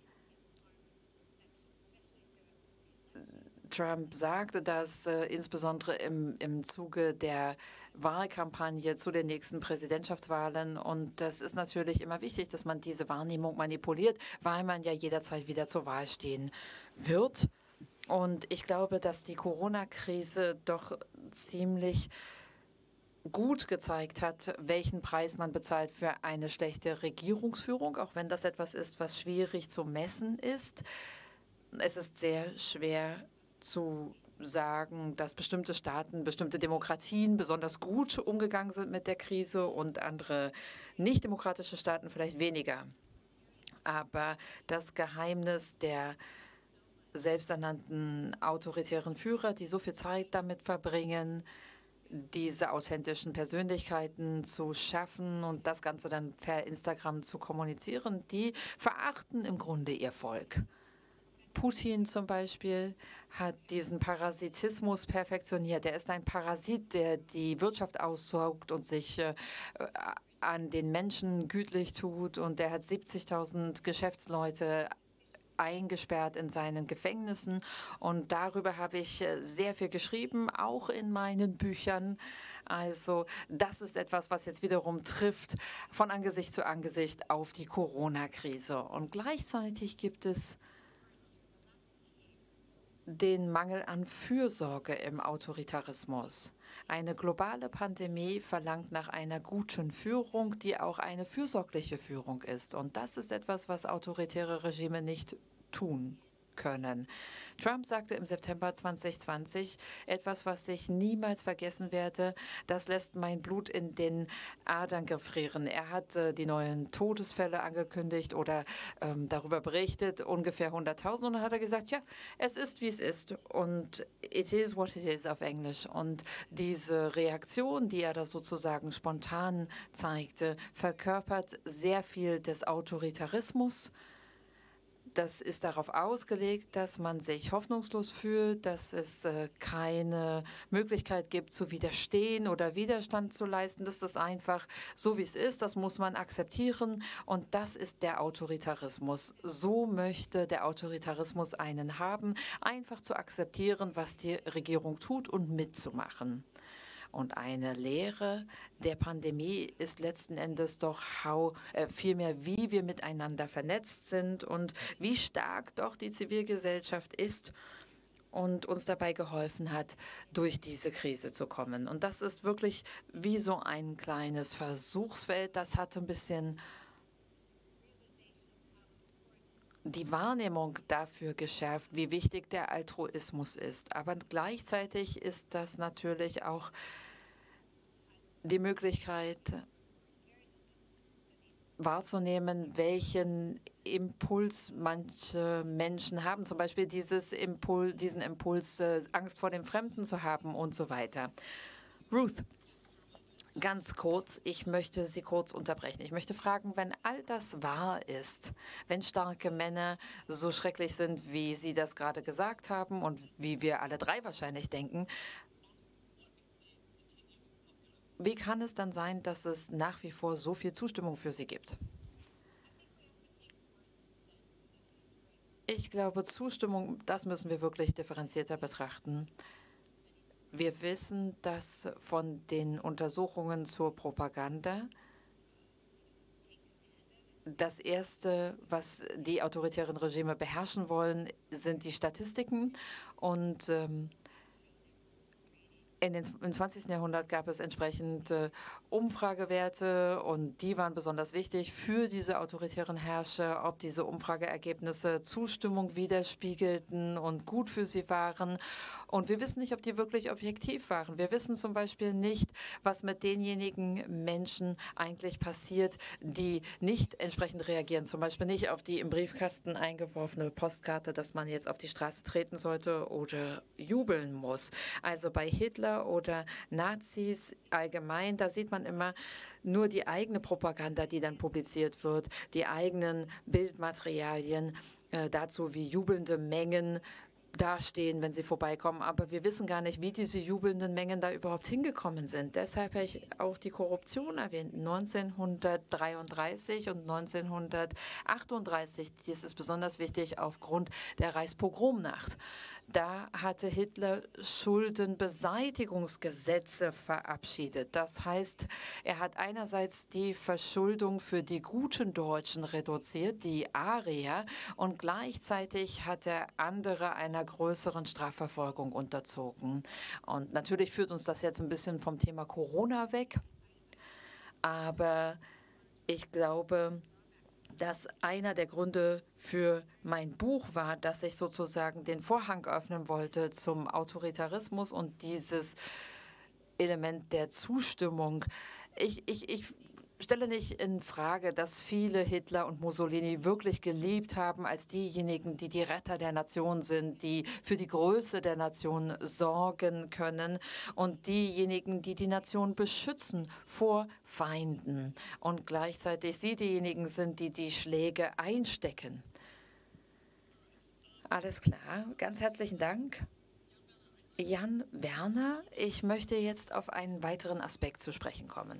Trump sagte das äh, insbesondere im, im Zuge der Wahlkampagne zu den nächsten Präsidentschaftswahlen. Und das ist natürlich immer wichtig, dass man diese Wahrnehmung manipuliert, weil man ja jederzeit wieder zur Wahl stehen wird. Und ich glaube, dass die Corona-Krise doch ziemlich gut gezeigt hat, welchen Preis man bezahlt für eine schlechte Regierungsführung, auch wenn das etwas ist, was schwierig zu messen ist. Es ist sehr schwer zu sagen, dass bestimmte Staaten, bestimmte Demokratien besonders gut umgegangen sind mit der Krise und andere nicht-demokratische Staaten vielleicht weniger. Aber das Geheimnis der selbsternannten autoritären Führer, die so viel Zeit damit verbringen, diese authentischen Persönlichkeiten zu schaffen und das Ganze dann per Instagram zu kommunizieren, die verachten im Grunde ihr Volk. Putin zum Beispiel hat diesen Parasitismus perfektioniert. Er ist ein Parasit, der die Wirtschaft aussaugt und sich äh, an den Menschen gütlich tut. Und er hat siebzigtausend Geschäftsleute eingesperrt in seinen Gefängnissen. Und darüber habe ich sehr viel geschrieben, auch in meinen Büchern. Also das ist etwas, was jetzt wiederum trifft von Angesicht zu Angesicht auf die Corona-Krise. Und gleichzeitig gibt es den Mangel an Fürsorge im Autoritarismus. Eine globale Pandemie verlangt nach einer guten Führung, die auch eine fürsorgliche Führung ist. Und das ist etwas, was autoritäre Regime nicht tun können. Trump sagte im September zweitausendzwanzig etwas, was ich niemals vergessen werde. Das lässt mein Blut in den Adern gefrieren. Er hat äh, die neuen Todesfälle angekündigt oder ähm, darüber berichtet, ungefähr hunderttausend. Und dann hat er gesagt, ja, es ist, wie es ist. Und it is what it is auf Englisch. Und diese Reaktion, die er da sozusagen spontan zeigte, verkörpert sehr viel des Autoritarismus, Das ist darauf ausgelegt, dass man sich hoffnungslos fühlt, dass es äh, keine Möglichkeit gibt, zu widerstehen oder Widerstand zu leisten. Das ist einfach so, wie es ist. Das muss man akzeptieren. Und das ist der Autoritarismus. So möchte der Autoritarismus einen haben, einfach zu akzeptieren, was die Regierung tut und mitzumachen. Und eine Lehre der Pandemie ist letzten Endes doch how, äh, vielmehr, wie wir miteinander vernetzt sind und wie stark doch die Zivilgesellschaft ist und uns dabei geholfen hat, durch diese Krise zu kommen. Und das ist wirklich wie so ein kleines Versuchsfeld. Das hat ein bisschen die Wahrnehmung dafür geschärft, wie wichtig der Altruismus ist. Aber gleichzeitig ist das natürlich auch die Möglichkeit wahrzunehmen, welchen Impuls manche Menschen haben. Zum Beispiel dieses Impul diesen Impuls, äh, Angst vor dem Fremden zu haben und so weiter. Ruth. Ganz kurz, ich möchte Sie kurz unterbrechen. Ich möchte fragen, wenn all das wahr ist, wenn starke Männer so schrecklich sind, wie Sie das gerade gesagt haben und wie wir alle drei wahrscheinlich denken, wie kann es dann sein, dass es nach wie vor so viel Zustimmung für sie gibt? Ich glaube, Zustimmung, das müssen wir wirklich differenzierter betrachten. Wir wissen, dass von den Untersuchungen zur Propaganda das Erste, was die autoritären Regime beherrschen wollen, sind die Statistiken. Und ähm, in den, im zwanzigsten Jahrhundert gab es entsprechend äh, Umfragewerte und die waren besonders wichtig für diese autoritären Herrscher, ob diese Umfrageergebnisse Zustimmung widerspiegelten und gut für sie waren. Und wir wissen nicht, ob die wirklich objektiv waren. Wir wissen zum Beispiel nicht, was mit denjenigen Menschen eigentlich passiert, die nicht entsprechend reagieren. Zum Beispiel nicht auf die im Briefkasten eingeworfene Postkarte, dass man jetzt auf die Straße treten sollte oder jubeln muss. Also bei Hitler oder Nazis allgemein, da sieht man immer nur die eigene Propaganda, die dann publiziert wird, die eigenen Bildmaterialien äh, dazu, wie jubelnde Mengen dastehen, wenn sie vorbeikommen. Aber wir wissen gar nicht, wie diese jubelnden Mengen da überhaupt hingekommen sind. Deshalb habe ich auch die Korruption erwähnt. neunzehnhundertdreiunddreißig und neunzehnhundertachtunddreißig, das ist besonders wichtig aufgrund der Reichspogromnacht. Da hatte Hitler Schuldenbeseitigungsgesetze verabschiedet. Das heißt, er hat einerseits die Verschuldung für die guten Deutschen reduziert, die Arier, und gleichzeitig hat er andere einer größeren Strafverfolgung unterzogen. Und natürlich führt uns das jetzt ein bisschen vom Thema Corona weg. Aber ich glaube, dass einer der Gründe für mein Buch war, dass ich sozusagen den Vorhang öffnen wollte zum Autoritarismus und dieses Element der Zustimmung. Ich, ich, ich stelle nicht in Frage, dass viele Hitler und Mussolini wirklich geliebt haben als diejenigen, die die Retter der Nation sind, die für die Größe der Nation sorgen können und diejenigen, die die Nation beschützen vor Feinden und gleichzeitig sie diejenigen sind, die die Schläge einstecken. Alles klar. Ganz herzlichen Dank. Jan Werner, ich möchte jetzt auf einen weiteren Aspekt zu sprechen kommen.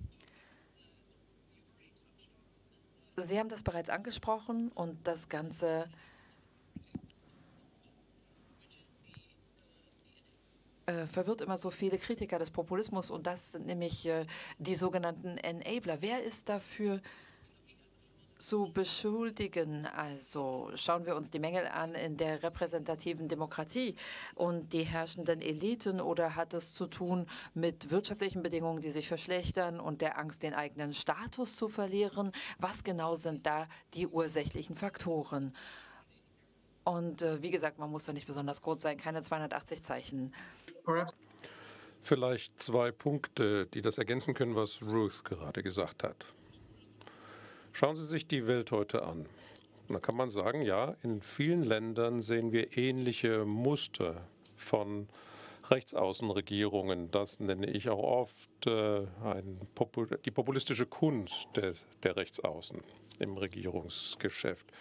Sie haben das bereits angesprochen und das Ganze äh, verwirrt immer so viele Kritiker des Populismus und das sind nämlich äh, die sogenannten Enabler. Wer ist dafür zu beschuldigen? Also schauen wir uns die Mängel an in der repräsentativen Demokratie und die herrschenden Eliten, oder hat es zu tun mit wirtschaftlichen Bedingungen, die sich verschlechtern und der Angst, den eigenen Status zu verlieren? Was genau sind da die ursächlichen Faktoren? Und äh, wie gesagt, man muss da nicht besonders kurz sein, keine zweihundertachtzig Zeichen. Vielleicht zwei Punkte, die das ergänzen können, was Ruth gerade gesagt hat. Schauen Sie sich die Welt heute an. Und da kann man sagen, ja, in vielen Ländern sehen wir ähnliche Muster von Rechtsaußenregierungen. Das nenne ich auch oft äh, ein Popul die populistische Kunst des, der Rechtsaußen im Regierungsgeschäft.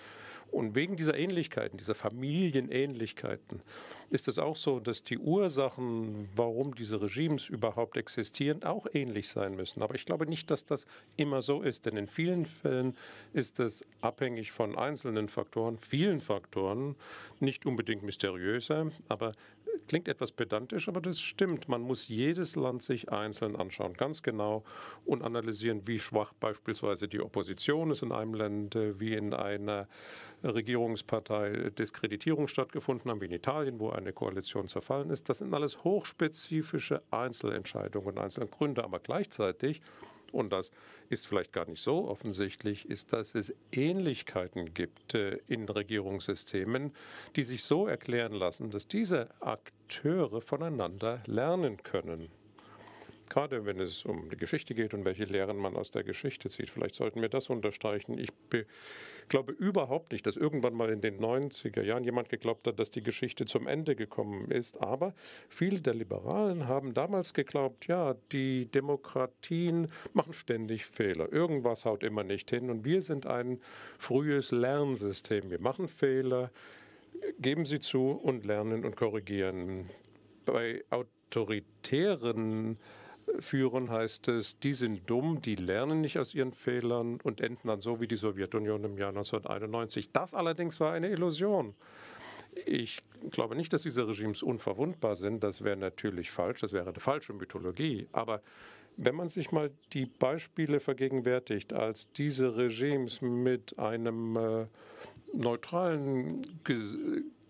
Und wegen dieser Ähnlichkeiten, dieser Familienähnlichkeiten, ist es auch so, dass die Ursachen, warum diese Regimes überhaupt existieren, auch ähnlich sein müssen. Aber ich glaube nicht, dass das immer so ist, denn in vielen Fällen ist es abhängig von einzelnen Faktoren, vielen Faktoren, nicht unbedingt mysteriöser, aber klingt etwas pedantisch, aber das stimmt. Man muss jedes Land sich einzeln anschauen, ganz genau, und analysieren, wie schwach beispielsweise die Opposition ist in einem Land, wie in einer Regierungspartei Diskreditierung stattgefunden hat, wie in Italien, wo eine Koalition zerfallen ist. Das sind alles hochspezifische Einzelentscheidungen und Einzelgründe, aber gleichzeitig, und das ist vielleicht gar nicht so offensichtlich, ist, dass es Ähnlichkeiten gibt äh, in Regierungssystemen, die sich so erklären lassen, dass diese Akteure voneinander lernen können. Gerade wenn es um die Geschichte geht und welche Lehren man aus der Geschichte zieht. Vielleicht sollten wir das unterstreichen. Ich glaube überhaupt nicht, dass irgendwann mal in den neunziger Jahren jemand geglaubt hat, dass die Geschichte zum Ende gekommen ist. Aber viele der Liberalen haben damals geglaubt, ja, die Demokratien machen ständig Fehler. Irgendwas haut immer nicht hin. Und wir sind ein frühes Lernsystem. Wir machen Fehler, geben sie zu und lernen und korrigieren. Bei autoritären Führen heißt es, die sind dumm, die lernen nicht aus ihren Fehlern und enden dann so wie die Sowjetunion im Jahr neunzehnhunderteinundneunzig. Das allerdings war eine Illusion. Ich glaube nicht, dass diese Regimes unverwundbar sind. Das wäre natürlich falsch, das wäre eine falsche Mythologie. Aber wenn man sich mal die Beispiele vergegenwärtigt, als diese Regimes mit einem äh, neutralen Ges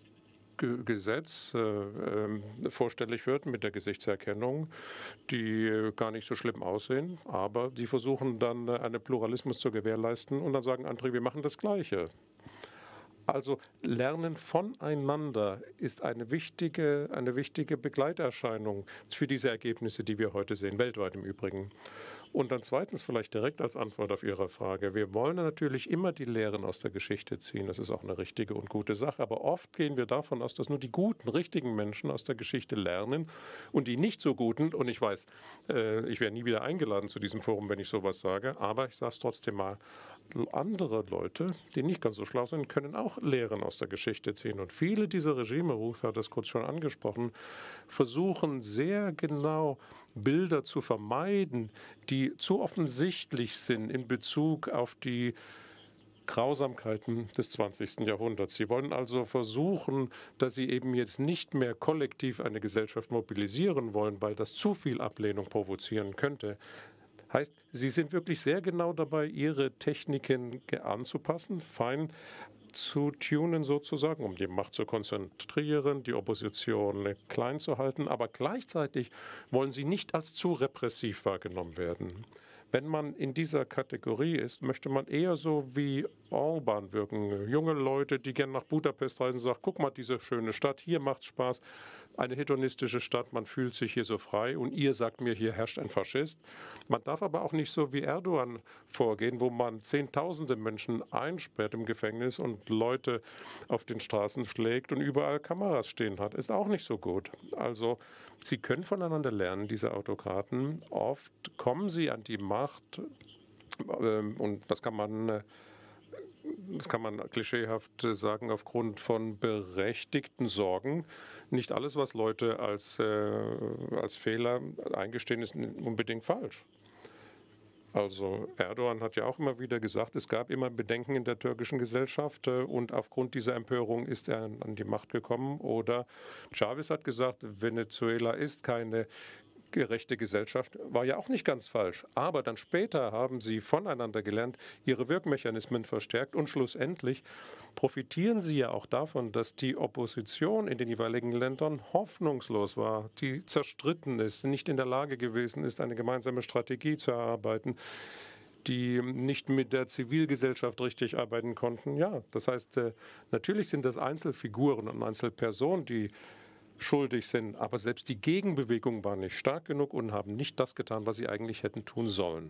Gesetz äh, äh, vorstellig wird mit der Gesichtserkennung, die äh, gar nicht so schlimm aussehen, aber die versuchen dann äh, einen Pluralismus zu gewährleisten und dann sagen andere, wir machen das Gleiche. Also Lernen voneinander ist eine wichtige, eine wichtige Begleiterscheinung für diese Ergebnisse, die wir heute sehen, weltweit im Übrigen. Und dann zweitens vielleicht direkt als Antwort auf Ihre Frage. Wir wollen natürlich immer die Lehren aus der Geschichte ziehen. Das ist auch eine richtige und gute Sache. Aber oft gehen wir davon aus, dass nur die guten, richtigen Menschen aus der Geschichte lernen und die nicht so guten, und ich weiß, äh, ich werde nie wieder eingeladen zu diesem Forum, wenn ich sowas sage, aber ich sage es trotzdem mal, andere Leute, die nicht ganz so schlau sind, können auch Lehren aus der Geschichte ziehen. Und viele dieser Regime, Ruth hat das kurz schon angesprochen, versuchen sehr genau Bilder zu vermeiden, die zu offensichtlich sind in Bezug auf die Grausamkeiten des zwanzigsten Jahrhunderts. Sie wollen also versuchen, dass sie eben jetzt nicht mehr kollektiv eine Gesellschaft mobilisieren wollen, weil das zu viel Ablehnung provozieren könnte. Heißt, sie sind wirklich sehr genau dabei, ihre Techniken anzupassen, fein zu tunen sozusagen, um die Macht zu konzentrieren, die Opposition klein zu halten. Aber gleichzeitig wollen sie nicht als zu repressiv wahrgenommen werden. Wenn man in dieser Kategorie ist, möchte man eher so wie Orban wirken. Junge Leute, die gerne nach Budapest reisen, sagen, guck mal, diese schöne Stadt, hier macht's Spaß. Eine hedonistische Stadt, man fühlt sich hier so frei und ihr sagt mir, hier herrscht ein Faschist. Man darf aber auch nicht so wie Erdogan vorgehen, wo man zehntausende Menschen einsperrt im Gefängnis und Leute auf den Straßen schlägt und überall Kameras stehen hat. Ist auch nicht so gut. Also sie können voneinander lernen, diese Autokraten. Oft kommen sie an die Macht ähm, und das kann man äh, Das kann man klischeehaft sagen, aufgrund von berechtigten Sorgen. Nicht alles, was Leute als, äh, als Fehler eingestehen, ist unbedingt falsch. Also Erdogan hat ja auch immer wieder gesagt, es gab immer Bedenken in der türkischen Gesellschaft äh, und aufgrund dieser Empörung ist er an die Macht gekommen. Oder Chavez hat gesagt, Venezuela ist keine gerechte Gesellschaft, war ja auch nicht ganz falsch. Aber dann später haben sie voneinander gelernt, ihre Wirkmechanismen verstärkt und schlussendlich profitieren sie ja auch davon, dass die Opposition in den jeweiligen Ländern hoffnungslos war, die zerstritten ist, nicht in der Lage gewesen ist, eine gemeinsame Strategie zu erarbeiten, die nicht mit der Zivilgesellschaft richtig arbeiten konnten. Ja, das heißt, natürlich sind das Einzelfiguren und Einzelpersonen, die schuldig sind. Aber selbst die Gegenbewegung war nicht stark genug und haben nicht das getan, was sie eigentlich hätten tun sollen.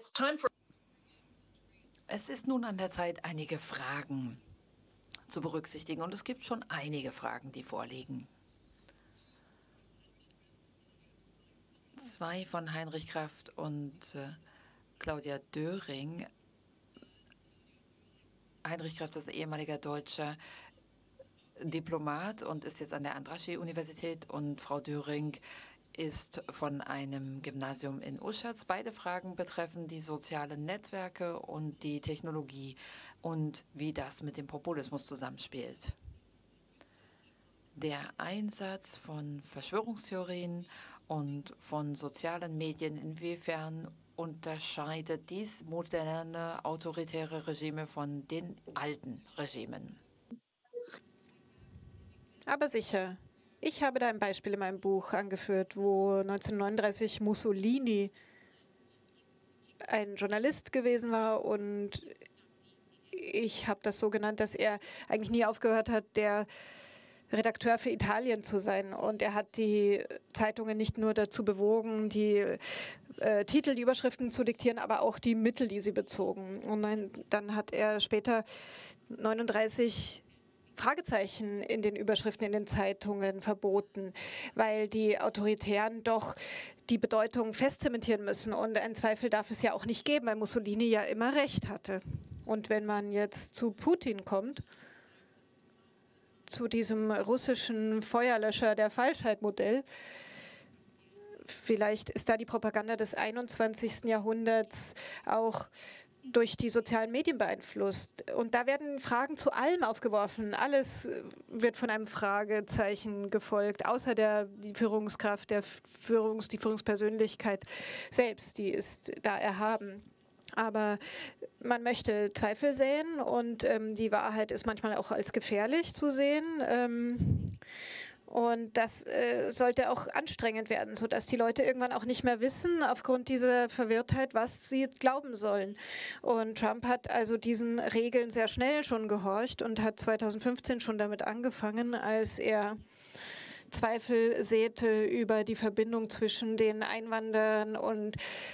Es ist nun an der Zeit, einige Fragen zu berücksichtigen. Und es gibt schon einige Fragen, die vorliegen. Zwei von Heinrich Kraft und äh, Claudia Döring Heinrich Gref ist ehemaliger deutscher Diplomat und ist jetzt an der Andrassy-Universität, und Frau Döring ist von einem Gymnasium in Uschatz. Beide Fragen betreffen die sozialen Netzwerke und die Technologie und wie das mit dem Populismus zusammenspielt. Der Einsatz von Verschwörungstheorien und von sozialen Medien, inwiefern unterscheidet dies moderne autoritäre Regime von den alten Regimen? Aber sicher. Ich habe da ein Beispiel in meinem Buch angeführt, wo neunzehnhundertneununddreißig Mussolini ein Journalist gewesen war, und ich habe das so genannt, dass er eigentlich nie aufgehört hat, der Redakteur für Italien zu sein. Und er hat die Zeitungen nicht nur dazu bewogen, die äh, Titel, die Überschriften zu diktieren, aber auch die Mittel, die sie bezogen. Und dann, dann hat er später neununddreißig Fragezeichen in den Überschriften in den Zeitungen verboten, weil die Autoritären doch die Bedeutung festzementieren müssen. Und einen Zweifel darf es ja auch nicht geben, weil Mussolini ja immer recht hatte. Und wenn man jetzt zu Putin kommt, zu diesem russischen Feuerlöscher der Falschheit-Modell, vielleicht ist da die Propaganda des einundzwanzigsten Jahrhunderts auch durch die sozialen Medien beeinflusst. Und da werden Fragen zu allem aufgeworfen. Alles wird von einem Fragezeichen gefolgt, außer der die Führungskraft, der Führungs, die Führungspersönlichkeit selbst, die ist da erhaben. Aber man möchte Zweifel säen, und ähm, die Wahrheit ist manchmal auch als gefährlich zu sehen. Ähm, Und das äh, sollte auch anstrengend werden, sodass die Leute irgendwann auch nicht mehr wissen, aufgrund dieser Verwirrtheit, was sie glauben sollen. Und Trump hat also diesen Regeln sehr schnell schon gehorcht und hat zweitausendfünfzehn schon damit angefangen, als er Zweifel säte über die Verbindung zwischen den Einwanderern und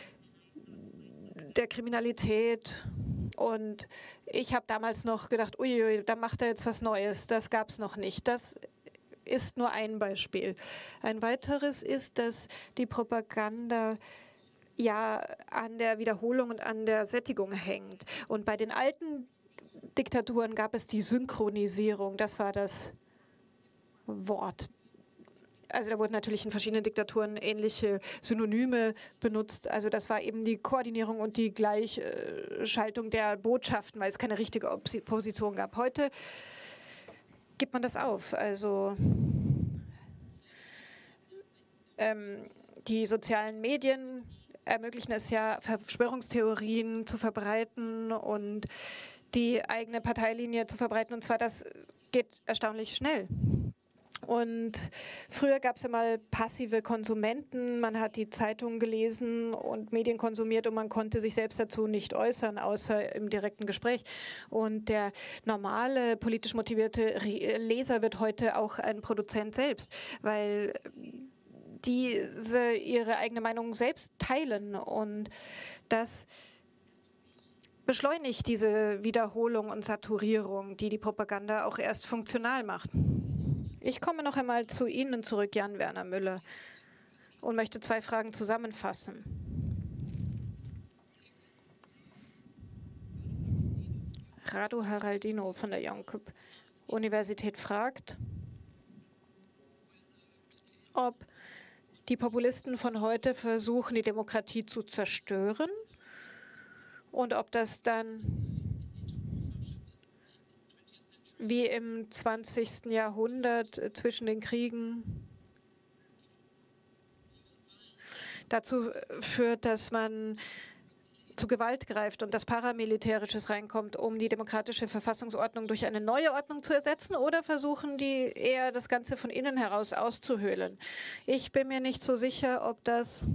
der Kriminalität. Und ich habe damals noch gedacht, uiui, da macht er jetzt was Neues. Das gab es noch nicht. Das ist nur ein Beispiel. Ein weiteres ist, dass die Propaganda ja an der Wiederholung und an der Sättigung hängt. Und bei den alten Diktaturen gab es die Synchronisierung. Das war das Wort. Also da wurden natürlich in verschiedenen Diktaturen ähnliche Synonyme benutzt. Also das war eben die Koordinierung und die Gleichschaltung der Botschaften, weil es keine richtige Opposition gab. Heute gibt man das auf. Also ähm, die sozialen Medien ermöglichen es ja, Verschwörungstheorien zu verbreiten und die eigene Parteilinie zu verbreiten. Und zwar, das geht erstaunlich schnell. Und früher gab es ja mal passive Konsumenten. Man hat die Zeitungen gelesen und Medien konsumiert, und man konnte sich selbst dazu nicht äußern, außer im direkten Gespräch. Und der normale, politisch motivierte Leser wird heute auch ein Produzent selbst, weil diese ihre eigene Meinung selbst teilen. Und das beschleunigt diese Wiederholung und Saturierung, die die Propaganda auch erst funktional macht. Ich komme noch einmal zu Ihnen zurück, Jan-Werner Müller, und möchte zwei Fragen zusammenfassen. Radu Haraldino von der Jakob-Universität fragt, ob die Populisten von heute versuchen, die Demokratie zu zerstören, und ob das dann wie im zwanzigsten Jahrhundert zwischen den Kriegen dazu führt, dass man zu Gewalt greift und dass Paramilitärisches reinkommt, um die demokratische Verfassungsordnung durch eine neue Ordnung zu ersetzen, oder versuchen die eher, das Ganze von innen heraus auszuhöhlen? Ich bin mir nicht so sicher, ob das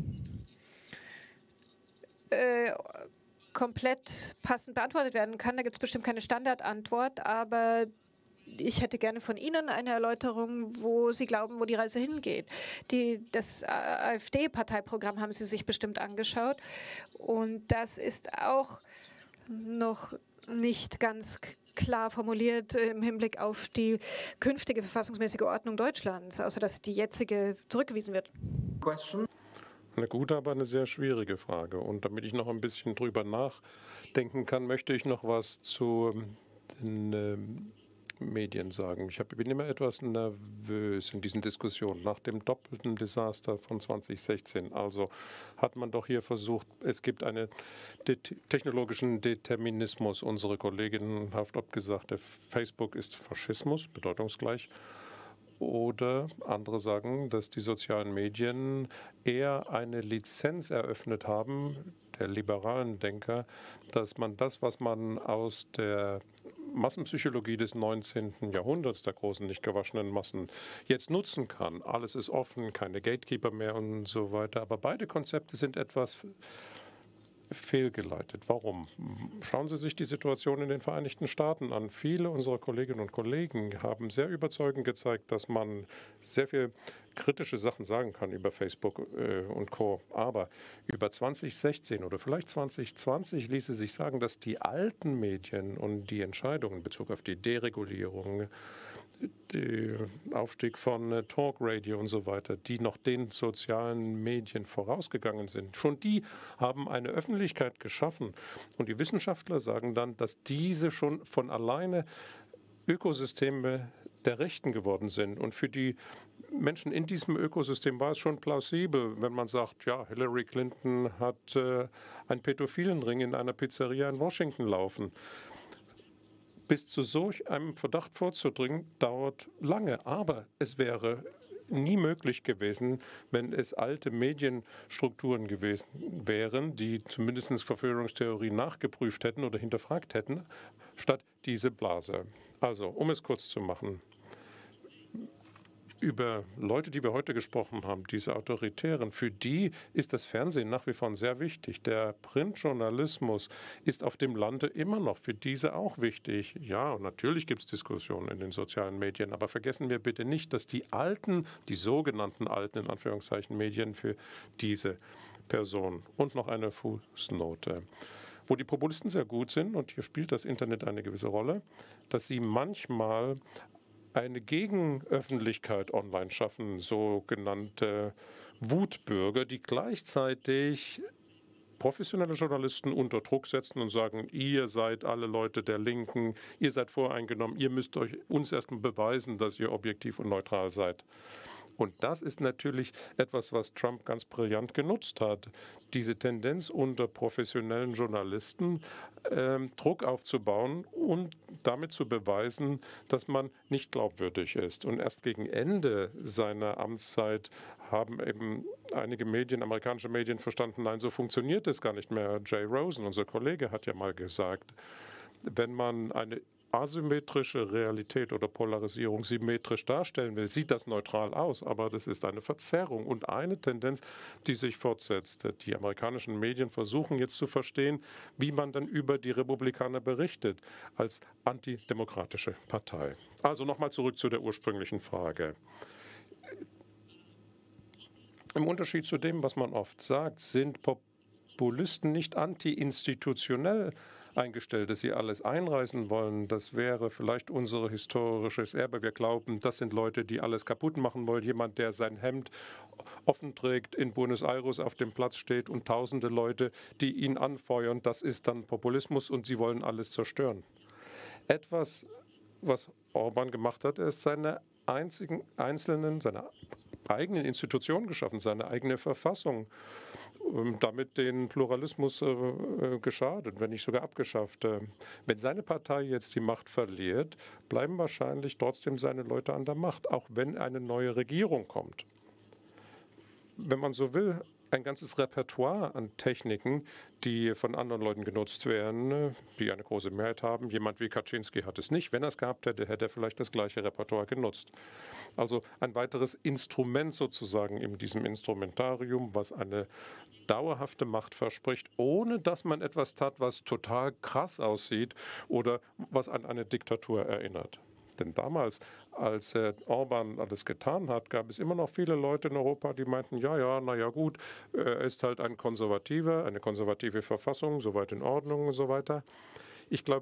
äh, komplett passend beantwortet werden kann. Da gibt es bestimmt keine Standardantwort, aber ich hätte gerne von Ihnen eine Erläuterung, wo Sie glauben, wo die Reise hingeht. Die, das AfD-Parteiprogramm haben Sie sich bestimmt angeschaut, und das ist auch noch nicht ganz klar formuliert im Hinblick auf die künftige verfassungsmäßige Ordnung Deutschlands, außer dass die jetzige zurückgewiesen wird. Question. Eine gute, aber eine sehr schwierige Frage. Und damit ich noch ein bisschen drüber nachdenken kann, möchte ich noch was zu den ähm, Medien sagen. Ich hab, bin immer etwas nervös in diesen Diskussionen nach dem doppelten Desaster von zwanzig sechzehn. Also hat man doch hier versucht, es gibt einen de technologischen Determinismus. Unsere Kollegin hat oft gesagt, Facebook ist Faschismus, bedeutungsgleich. Oder andere sagen, dass die sozialen Medien eher eine Lizenz eröffnet haben, der liberalen Denker, dass man das, was man aus der Massenpsychologie des neunzehnten Jahrhunderts, der großen nicht gewaschenen Massen, jetzt nutzen kann. Alles ist offen, keine Gatekeeper mehr und so weiter. Aber beide Konzepte sind etwas fehlgeleitet. Warum? Schauen Sie sich die Situation in den Vereinigten Staaten an. Viele unserer Kolleginnen und Kollegen haben sehr überzeugend gezeigt, dass man sehr viel kritische Sachen sagen kann über Facebook äh, und Co. Aber über zwanzig sechzehn oder vielleicht zwanzig zwanzig ließe sich sagen, dass die alten Medien und die Entscheidungen in Bezug auf die Deregulierung, der Aufstieg von äh, Talkradio und so weiter, die noch den sozialen Medien vorausgegangen sind, schon die haben eine Öffentlichkeit geschaffen. Und die Wissenschaftler sagen dann, dass diese schon von alleine Ökosysteme der Rechten geworden sind. Und für die Menschen in diesem Ökosystem war es schon plausibel, wenn man sagt, ja, Hillary Clinton hat äh, einen pädophilen Ring in einer Pizzeria in Washington laufen. Bis zu solch einem Verdacht vorzudringen, dauert lange. Aber es wäre nie möglich gewesen, wenn es alte Medienstrukturen gewesen wären, die zumindest Verschwörungstheorien nachgeprüft hätten oder hinterfragt hätten, statt diese Blase. Also, um es kurz zu machen, über Leute, die wir heute gesprochen haben, diese Autoritären, für die ist das Fernsehen nach wie vor sehr wichtig. Der Printjournalismus ist auf dem Lande immer noch für diese auch wichtig. Ja, und natürlich gibt es Diskussionen in den sozialen Medien, aber vergessen wir bitte nicht, dass die alten, die sogenannten alten, in Anführungszeichen, Medien für diese Person und noch eine Fußnote, wo die Populisten sehr gut sind, und hier spielt das Internet eine gewisse Rolle, dass sie manchmal eine Gegenöffentlichkeit online schaffen, sogenannte Wutbürger, die gleichzeitig professionelle Journalisten unter Druck setzen und sagen, ihr seid alle Leute der Linken, ihr seid voreingenommen, ihr müsst euch uns erstmal beweisen, dass ihr objektiv und neutral seid. Und das ist natürlich etwas, was Trump ganz brillant genutzt hat. Diese Tendenz unter professionellen Journalisten, ähm, Druck aufzubauen und damit zu beweisen, dass man nicht glaubwürdig ist. Und erst gegen Ende seiner Amtszeit haben eben einige Medien, amerikanische Medien verstanden, nein, so funktioniert es gar nicht mehr. Jay Rosen, unser Kollege, hat ja mal gesagt, wenn man eine asymmetrische Realität oder Polarisierung symmetrisch darstellen will, sieht das neutral aus, aber das ist eine Verzerrung und eine Tendenz, die sich fortsetzt. Die amerikanischen Medien versuchen jetzt zu verstehen, wie man dann über die Republikaner berichtet als antidemokratische Partei. Also nochmal zurück zu der ursprünglichen Frage. Im Unterschied zu dem, was man oft sagt, sind Populisten nicht anti-institutionell eingestellt, dass sie alles einreißen wollen. Das wäre vielleicht unser historisches Erbe. Wir glauben, das sind Leute, die alles kaputt machen wollen. Jemand, der sein Hemd offen trägt, in Buenos Aires auf dem Platz steht und tausende Leute, die ihn anfeuern, das ist dann Populismus und sie wollen alles zerstören. Etwas, was Orban gemacht hat, ist seine einzigen einzelnen, seine eigenen Institutionen geschaffen, seine eigene Verfassung, damit den Pluralismus äh, geschadet, wenn nicht sogar abgeschafft. Wenn seine Partei jetzt die Macht verliert, bleiben wahrscheinlich trotzdem seine Leute an der Macht, auch wenn eine neue Regierung kommt. Wenn man so will, ein ganzes Repertoire an Techniken, die von anderen Leuten genutzt werden, die eine große Mehrheit haben. Jemand wie Kaczynski hat es nicht. Wenn er es gehabt hätte, hätte er vielleicht das gleiche Repertoire genutzt. Also ein weiteres Instrument sozusagen in diesem Instrumentarium, was eine dauerhafte Macht verspricht, ohne dass man etwas tat, was total krass aussieht oder was an eine Diktatur erinnert. Denn damals, als äh, Orban alles getan hat, gab es immer noch viele Leute in Europa, die meinten, ja, ja, na ja gut, äh, er ist halt ein Konservativer, eine konservative Verfassung, soweit in Ordnung und so weiter. Ich glaube,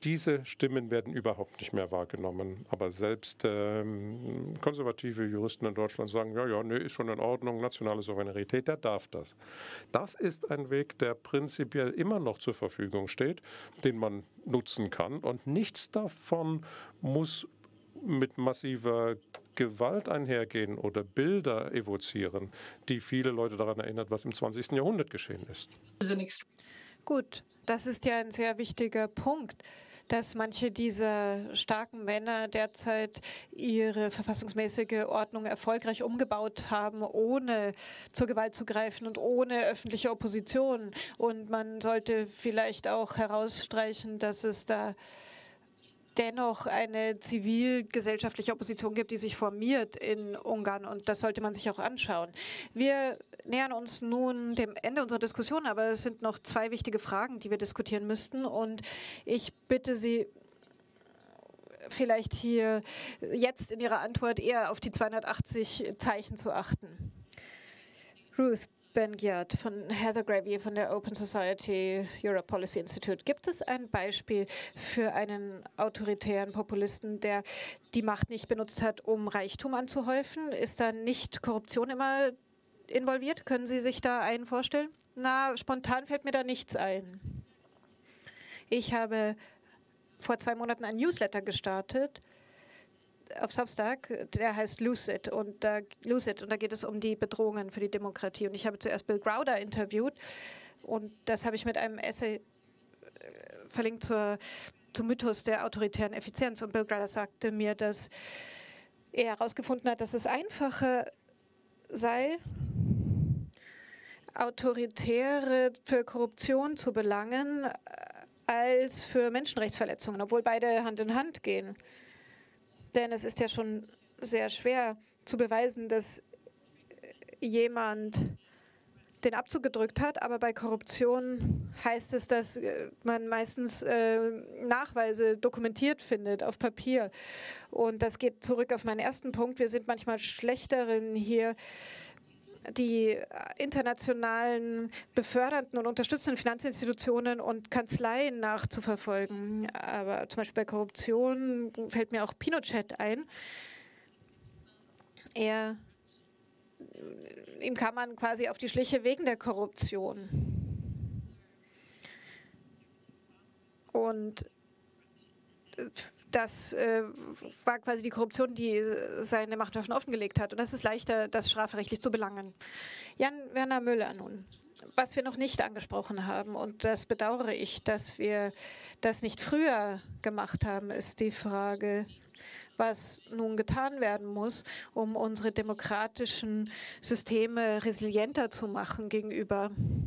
diese Stimmen werden überhaupt nicht mehr wahrgenommen. Aber selbst ähm, konservative Juristen in Deutschland sagen, ja, ja, nee, ist schon in Ordnung, nationale Souveränität, der darf das. Das ist ein Weg, der prinzipiell immer noch zur Verfügung steht, den man nutzen kann. Und nichts davon muss mit massiver Gewalt einhergehen oder Bilder evozieren, die viele Leute daran erinnert, was im zwanzigsten Jahrhundert geschehen ist. Gut, das ist ja ein sehr wichtiger Punkt, dass manche dieser starken Männer derzeit ihre verfassungsmäßige Ordnung erfolgreich umgebaut haben, ohne zur Gewalt zu greifen und ohne öffentliche Opposition. Und man sollte vielleicht auch herausstreichen, dass es da dennoch eine zivilgesellschaftliche Opposition gibt, die sich formiert in Ungarn. Und das sollte man sich auch anschauen. Wir nähern uns nun dem Ende unserer Diskussion, aber es sind noch zwei wichtige Fragen, die wir diskutieren müssten. Und ich bitte Sie, vielleicht hier jetzt in Ihrer Antwort eher auf die zweihundertachtzig Zeichen zu achten. Ruth Ben-Ghiat von Heather Gravy von der Open Society Europe Policy Institute. Gibt es ein Beispiel für einen autoritären Populisten, der die Macht nicht benutzt hat, um Reichtum anzuhäufen? Ist da nicht Korruption immer involviert? Können Sie sich da einen vorstellen? Na, spontan fällt mir da nichts ein. Ich habe vor zwei Monaten einen Newsletter gestartet auf Substack, der heißt Lucid und, da, Lucid und da geht es um die Bedrohungen für die Demokratie. Und ich habe zuerst Bill Browder interviewt und das habe ich mit einem Essay verlinkt zur, zum Mythos der autoritären Effizienz. Und Bill Browder sagte mir, dass er herausgefunden hat, dass es einfacher sei, Autoritäre für Korruption zu belangen, als für Menschenrechtsverletzungen, obwohl beide Hand in Hand gehen. Denn es ist ja schon sehr schwer zu beweisen, dass jemand den Abzug gedrückt hat. Aber bei Korruption heißt es, dass man meistens äh, Nachweise dokumentiert findet auf Papier. Und das geht zurück auf meinen ersten Punkt. Wir sind manchmal schlecht darin, hier die internationalen befördernden und unterstützenden Finanzinstitutionen und Kanzleien nachzuverfolgen. Aber zum Beispiel bei Korruption fällt mir auch Pinochet ein. Er, ihm kam man quasi auf die Schliche wegen der Korruption. Und das äh, war quasi die Korruption, die seine Machenschaften offengelegt hat. Und das ist leichter, das strafrechtlich zu belangen. Jan-Werner Müller nun. Was wir noch nicht angesprochen haben, und das bedauere ich, dass wir das nicht früher gemacht haben, ist die Frage, was nun getan werden muss, um unsere demokratischen Systeme resilienter zu machen gegenüber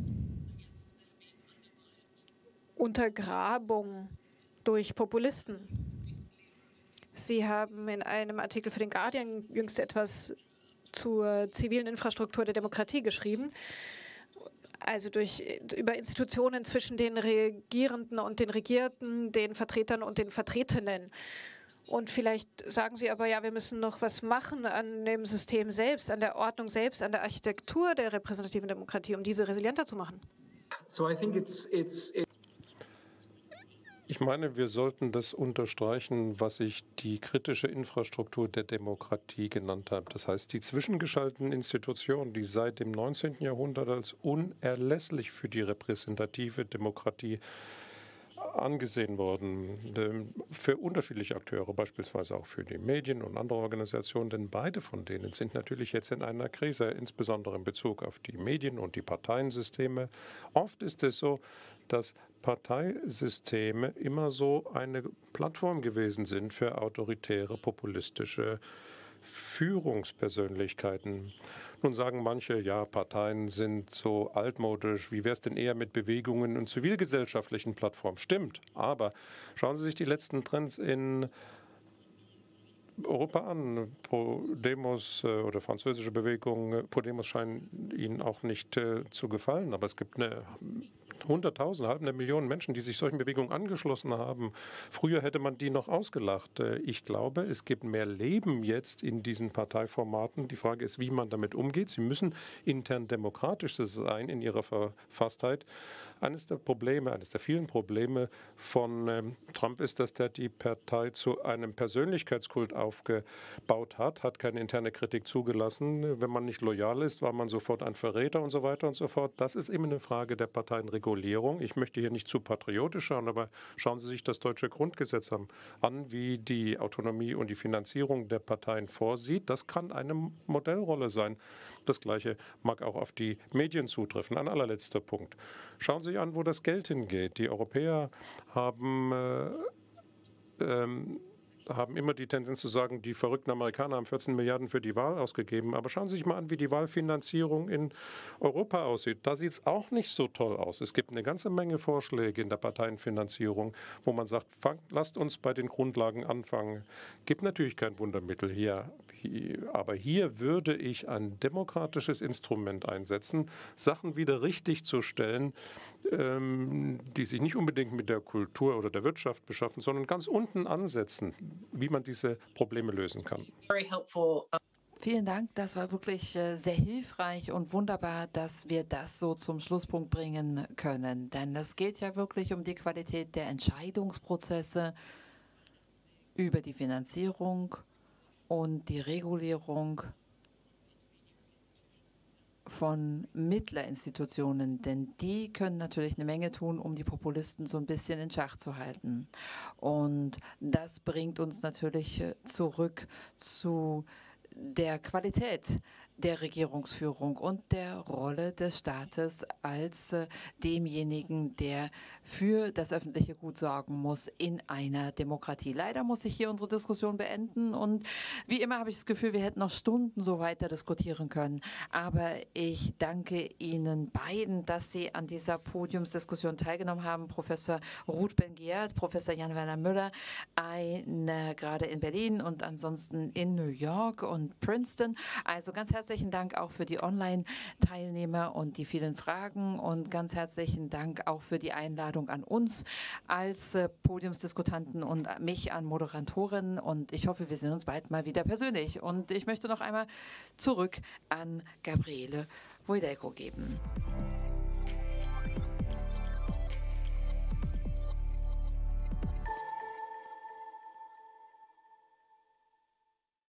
Untergrabung durch Populisten. Sie haben in einem Artikel für den Guardian jüngst etwas zur zivilen Infrastruktur der Demokratie geschrieben, also durch, über Institutionen zwischen den Regierenden und den Regierten, den Vertretern und den Vertretenen. Und vielleicht sagen Sie aber, ja, wir müssen noch was machen an dem System selbst, an der Ordnung selbst, an der Architektur der repräsentativen Demokratie, um diese resilienter zu machen. So I think it's, it's, it's Ich meine, wir sollten das unterstreichen, was ich die kritische Infrastruktur der Demokratie genannt habe. Das heißt, die zwischengeschalteten Institutionen, die seit dem neunzehnten Jahrhundert als unerlässlich für die repräsentative Demokratie angesehen wurden, für unterschiedliche Akteure, beispielsweise auch für die Medien und andere Organisationen, denn beide von denen sind natürlich jetzt in einer Krise, insbesondere in Bezug auf die Medien und die Parteiensysteme. Oft ist es so, dass Parteisysteme immer so eine Plattform gewesen sind für autoritäre, populistische Führungspersönlichkeiten. Nun sagen manche, ja, Parteien sind so altmodisch. Wie wäre es denn eher mit Bewegungen und zivilgesellschaftlichen Plattformen? Stimmt, aber schauen Sie sich die letzten Trends in Europa an. Podemos äh, oder französische Bewegungen, Podemos scheinen Ihnen auch nicht äh, zu gefallen, aber es gibt eine Hunderttausende, halbe Millionen Menschen, die sich solchen Bewegungen angeschlossen haben. Früher hätte man die noch ausgelacht. Ich glaube, es gibt mehr Leben jetzt in diesen Parteiformaten. Die Frage ist, wie man damit umgeht. Sie müssen intern demokratisch sein in ihrer Verfasstheit. Eines der Probleme, eines der vielen Probleme von ähm, Trump ist, dass der die Partei zu einem Persönlichkeitskult aufgebaut hat, hat keine interne Kritik zugelassen. Wenn man nicht loyal ist, war man sofort ein Verräter und so weiter und so fort. Das ist immer eine Frage der Parteienregulierung. Ich möchte hier nicht zu patriotisch schauen, aber schauen Sie sich das deutsche Grundgesetz an, wie die Autonomie und die Finanzierung der Parteien vorsieht. Das kann eine Modellrolle sein. Das Gleiche mag auch auf die Medien zutreffen. Ein allerletzter Punkt. Schauen Sie sich an, wo das Geld hingeht. Die Europäer haben äh, ähm, haben immer die Tendenz zu sagen, die verrückten Amerikaner haben vierzehn Milliarden für die Wahl ausgegeben. Aber schauen Sie sich mal an, wie die Wahlfinanzierung in Europa aussieht. Da sieht es auch nicht so toll aus. Es gibt eine ganze Menge Vorschläge in der Parteienfinanzierung, wo man sagt, fang, lasst uns bei den Grundlagen anfangen. Gibt natürlich kein Wundermittel hier. Aber hier würde ich ein demokratisches Instrument einsetzen, Sachen wieder richtig zu stellen, ähm, die sich nicht unbedingt mit der Kultur oder der Wirtschaft beschaffen, sondern ganz unten ansetzen, wie man diese Probleme lösen kann. Vielen Dank, das war wirklich äh, sehr hilfreich und wunderbar, dass wir das so zum Schlusspunkt bringen können. Denn es geht ja wirklich um die Qualität der Entscheidungsprozesse über die Finanzierung und die Regulierung von Mittlerinstitutionen, denn die können natürlich eine Menge tun, um die Populisten so ein bisschen in Schach zu halten. Und das bringt uns natürlich zurück zu der Qualität der Regierungsführung und der Rolle des Staates als äh, demjenigen, der für das öffentliche Gut sorgen muss in einer Demokratie. Leider muss ich hier unsere Diskussion beenden und wie immer habe ich das Gefühl, wir hätten noch Stunden so weiter diskutieren können. Aber ich danke Ihnen beiden, dass Sie an dieser Podiumsdiskussion teilgenommen haben. Professor Ruth Ben-Geert, Professor Jan-Werner Müller, eine gerade in Berlin und ansonsten in New York und Princeton. Also ganz herzlich Herzlichen Dank auch für die Online-Teilnehmer und die vielen Fragen und ganz herzlichen Dank auch für die Einladung an uns als äh, Podiumsdiskutanten und mich an Moderatoren und ich hoffe, wir sehen uns bald mal wieder persönlich. Und ich möchte noch einmal zurück an Gabriele Wojdelko geben.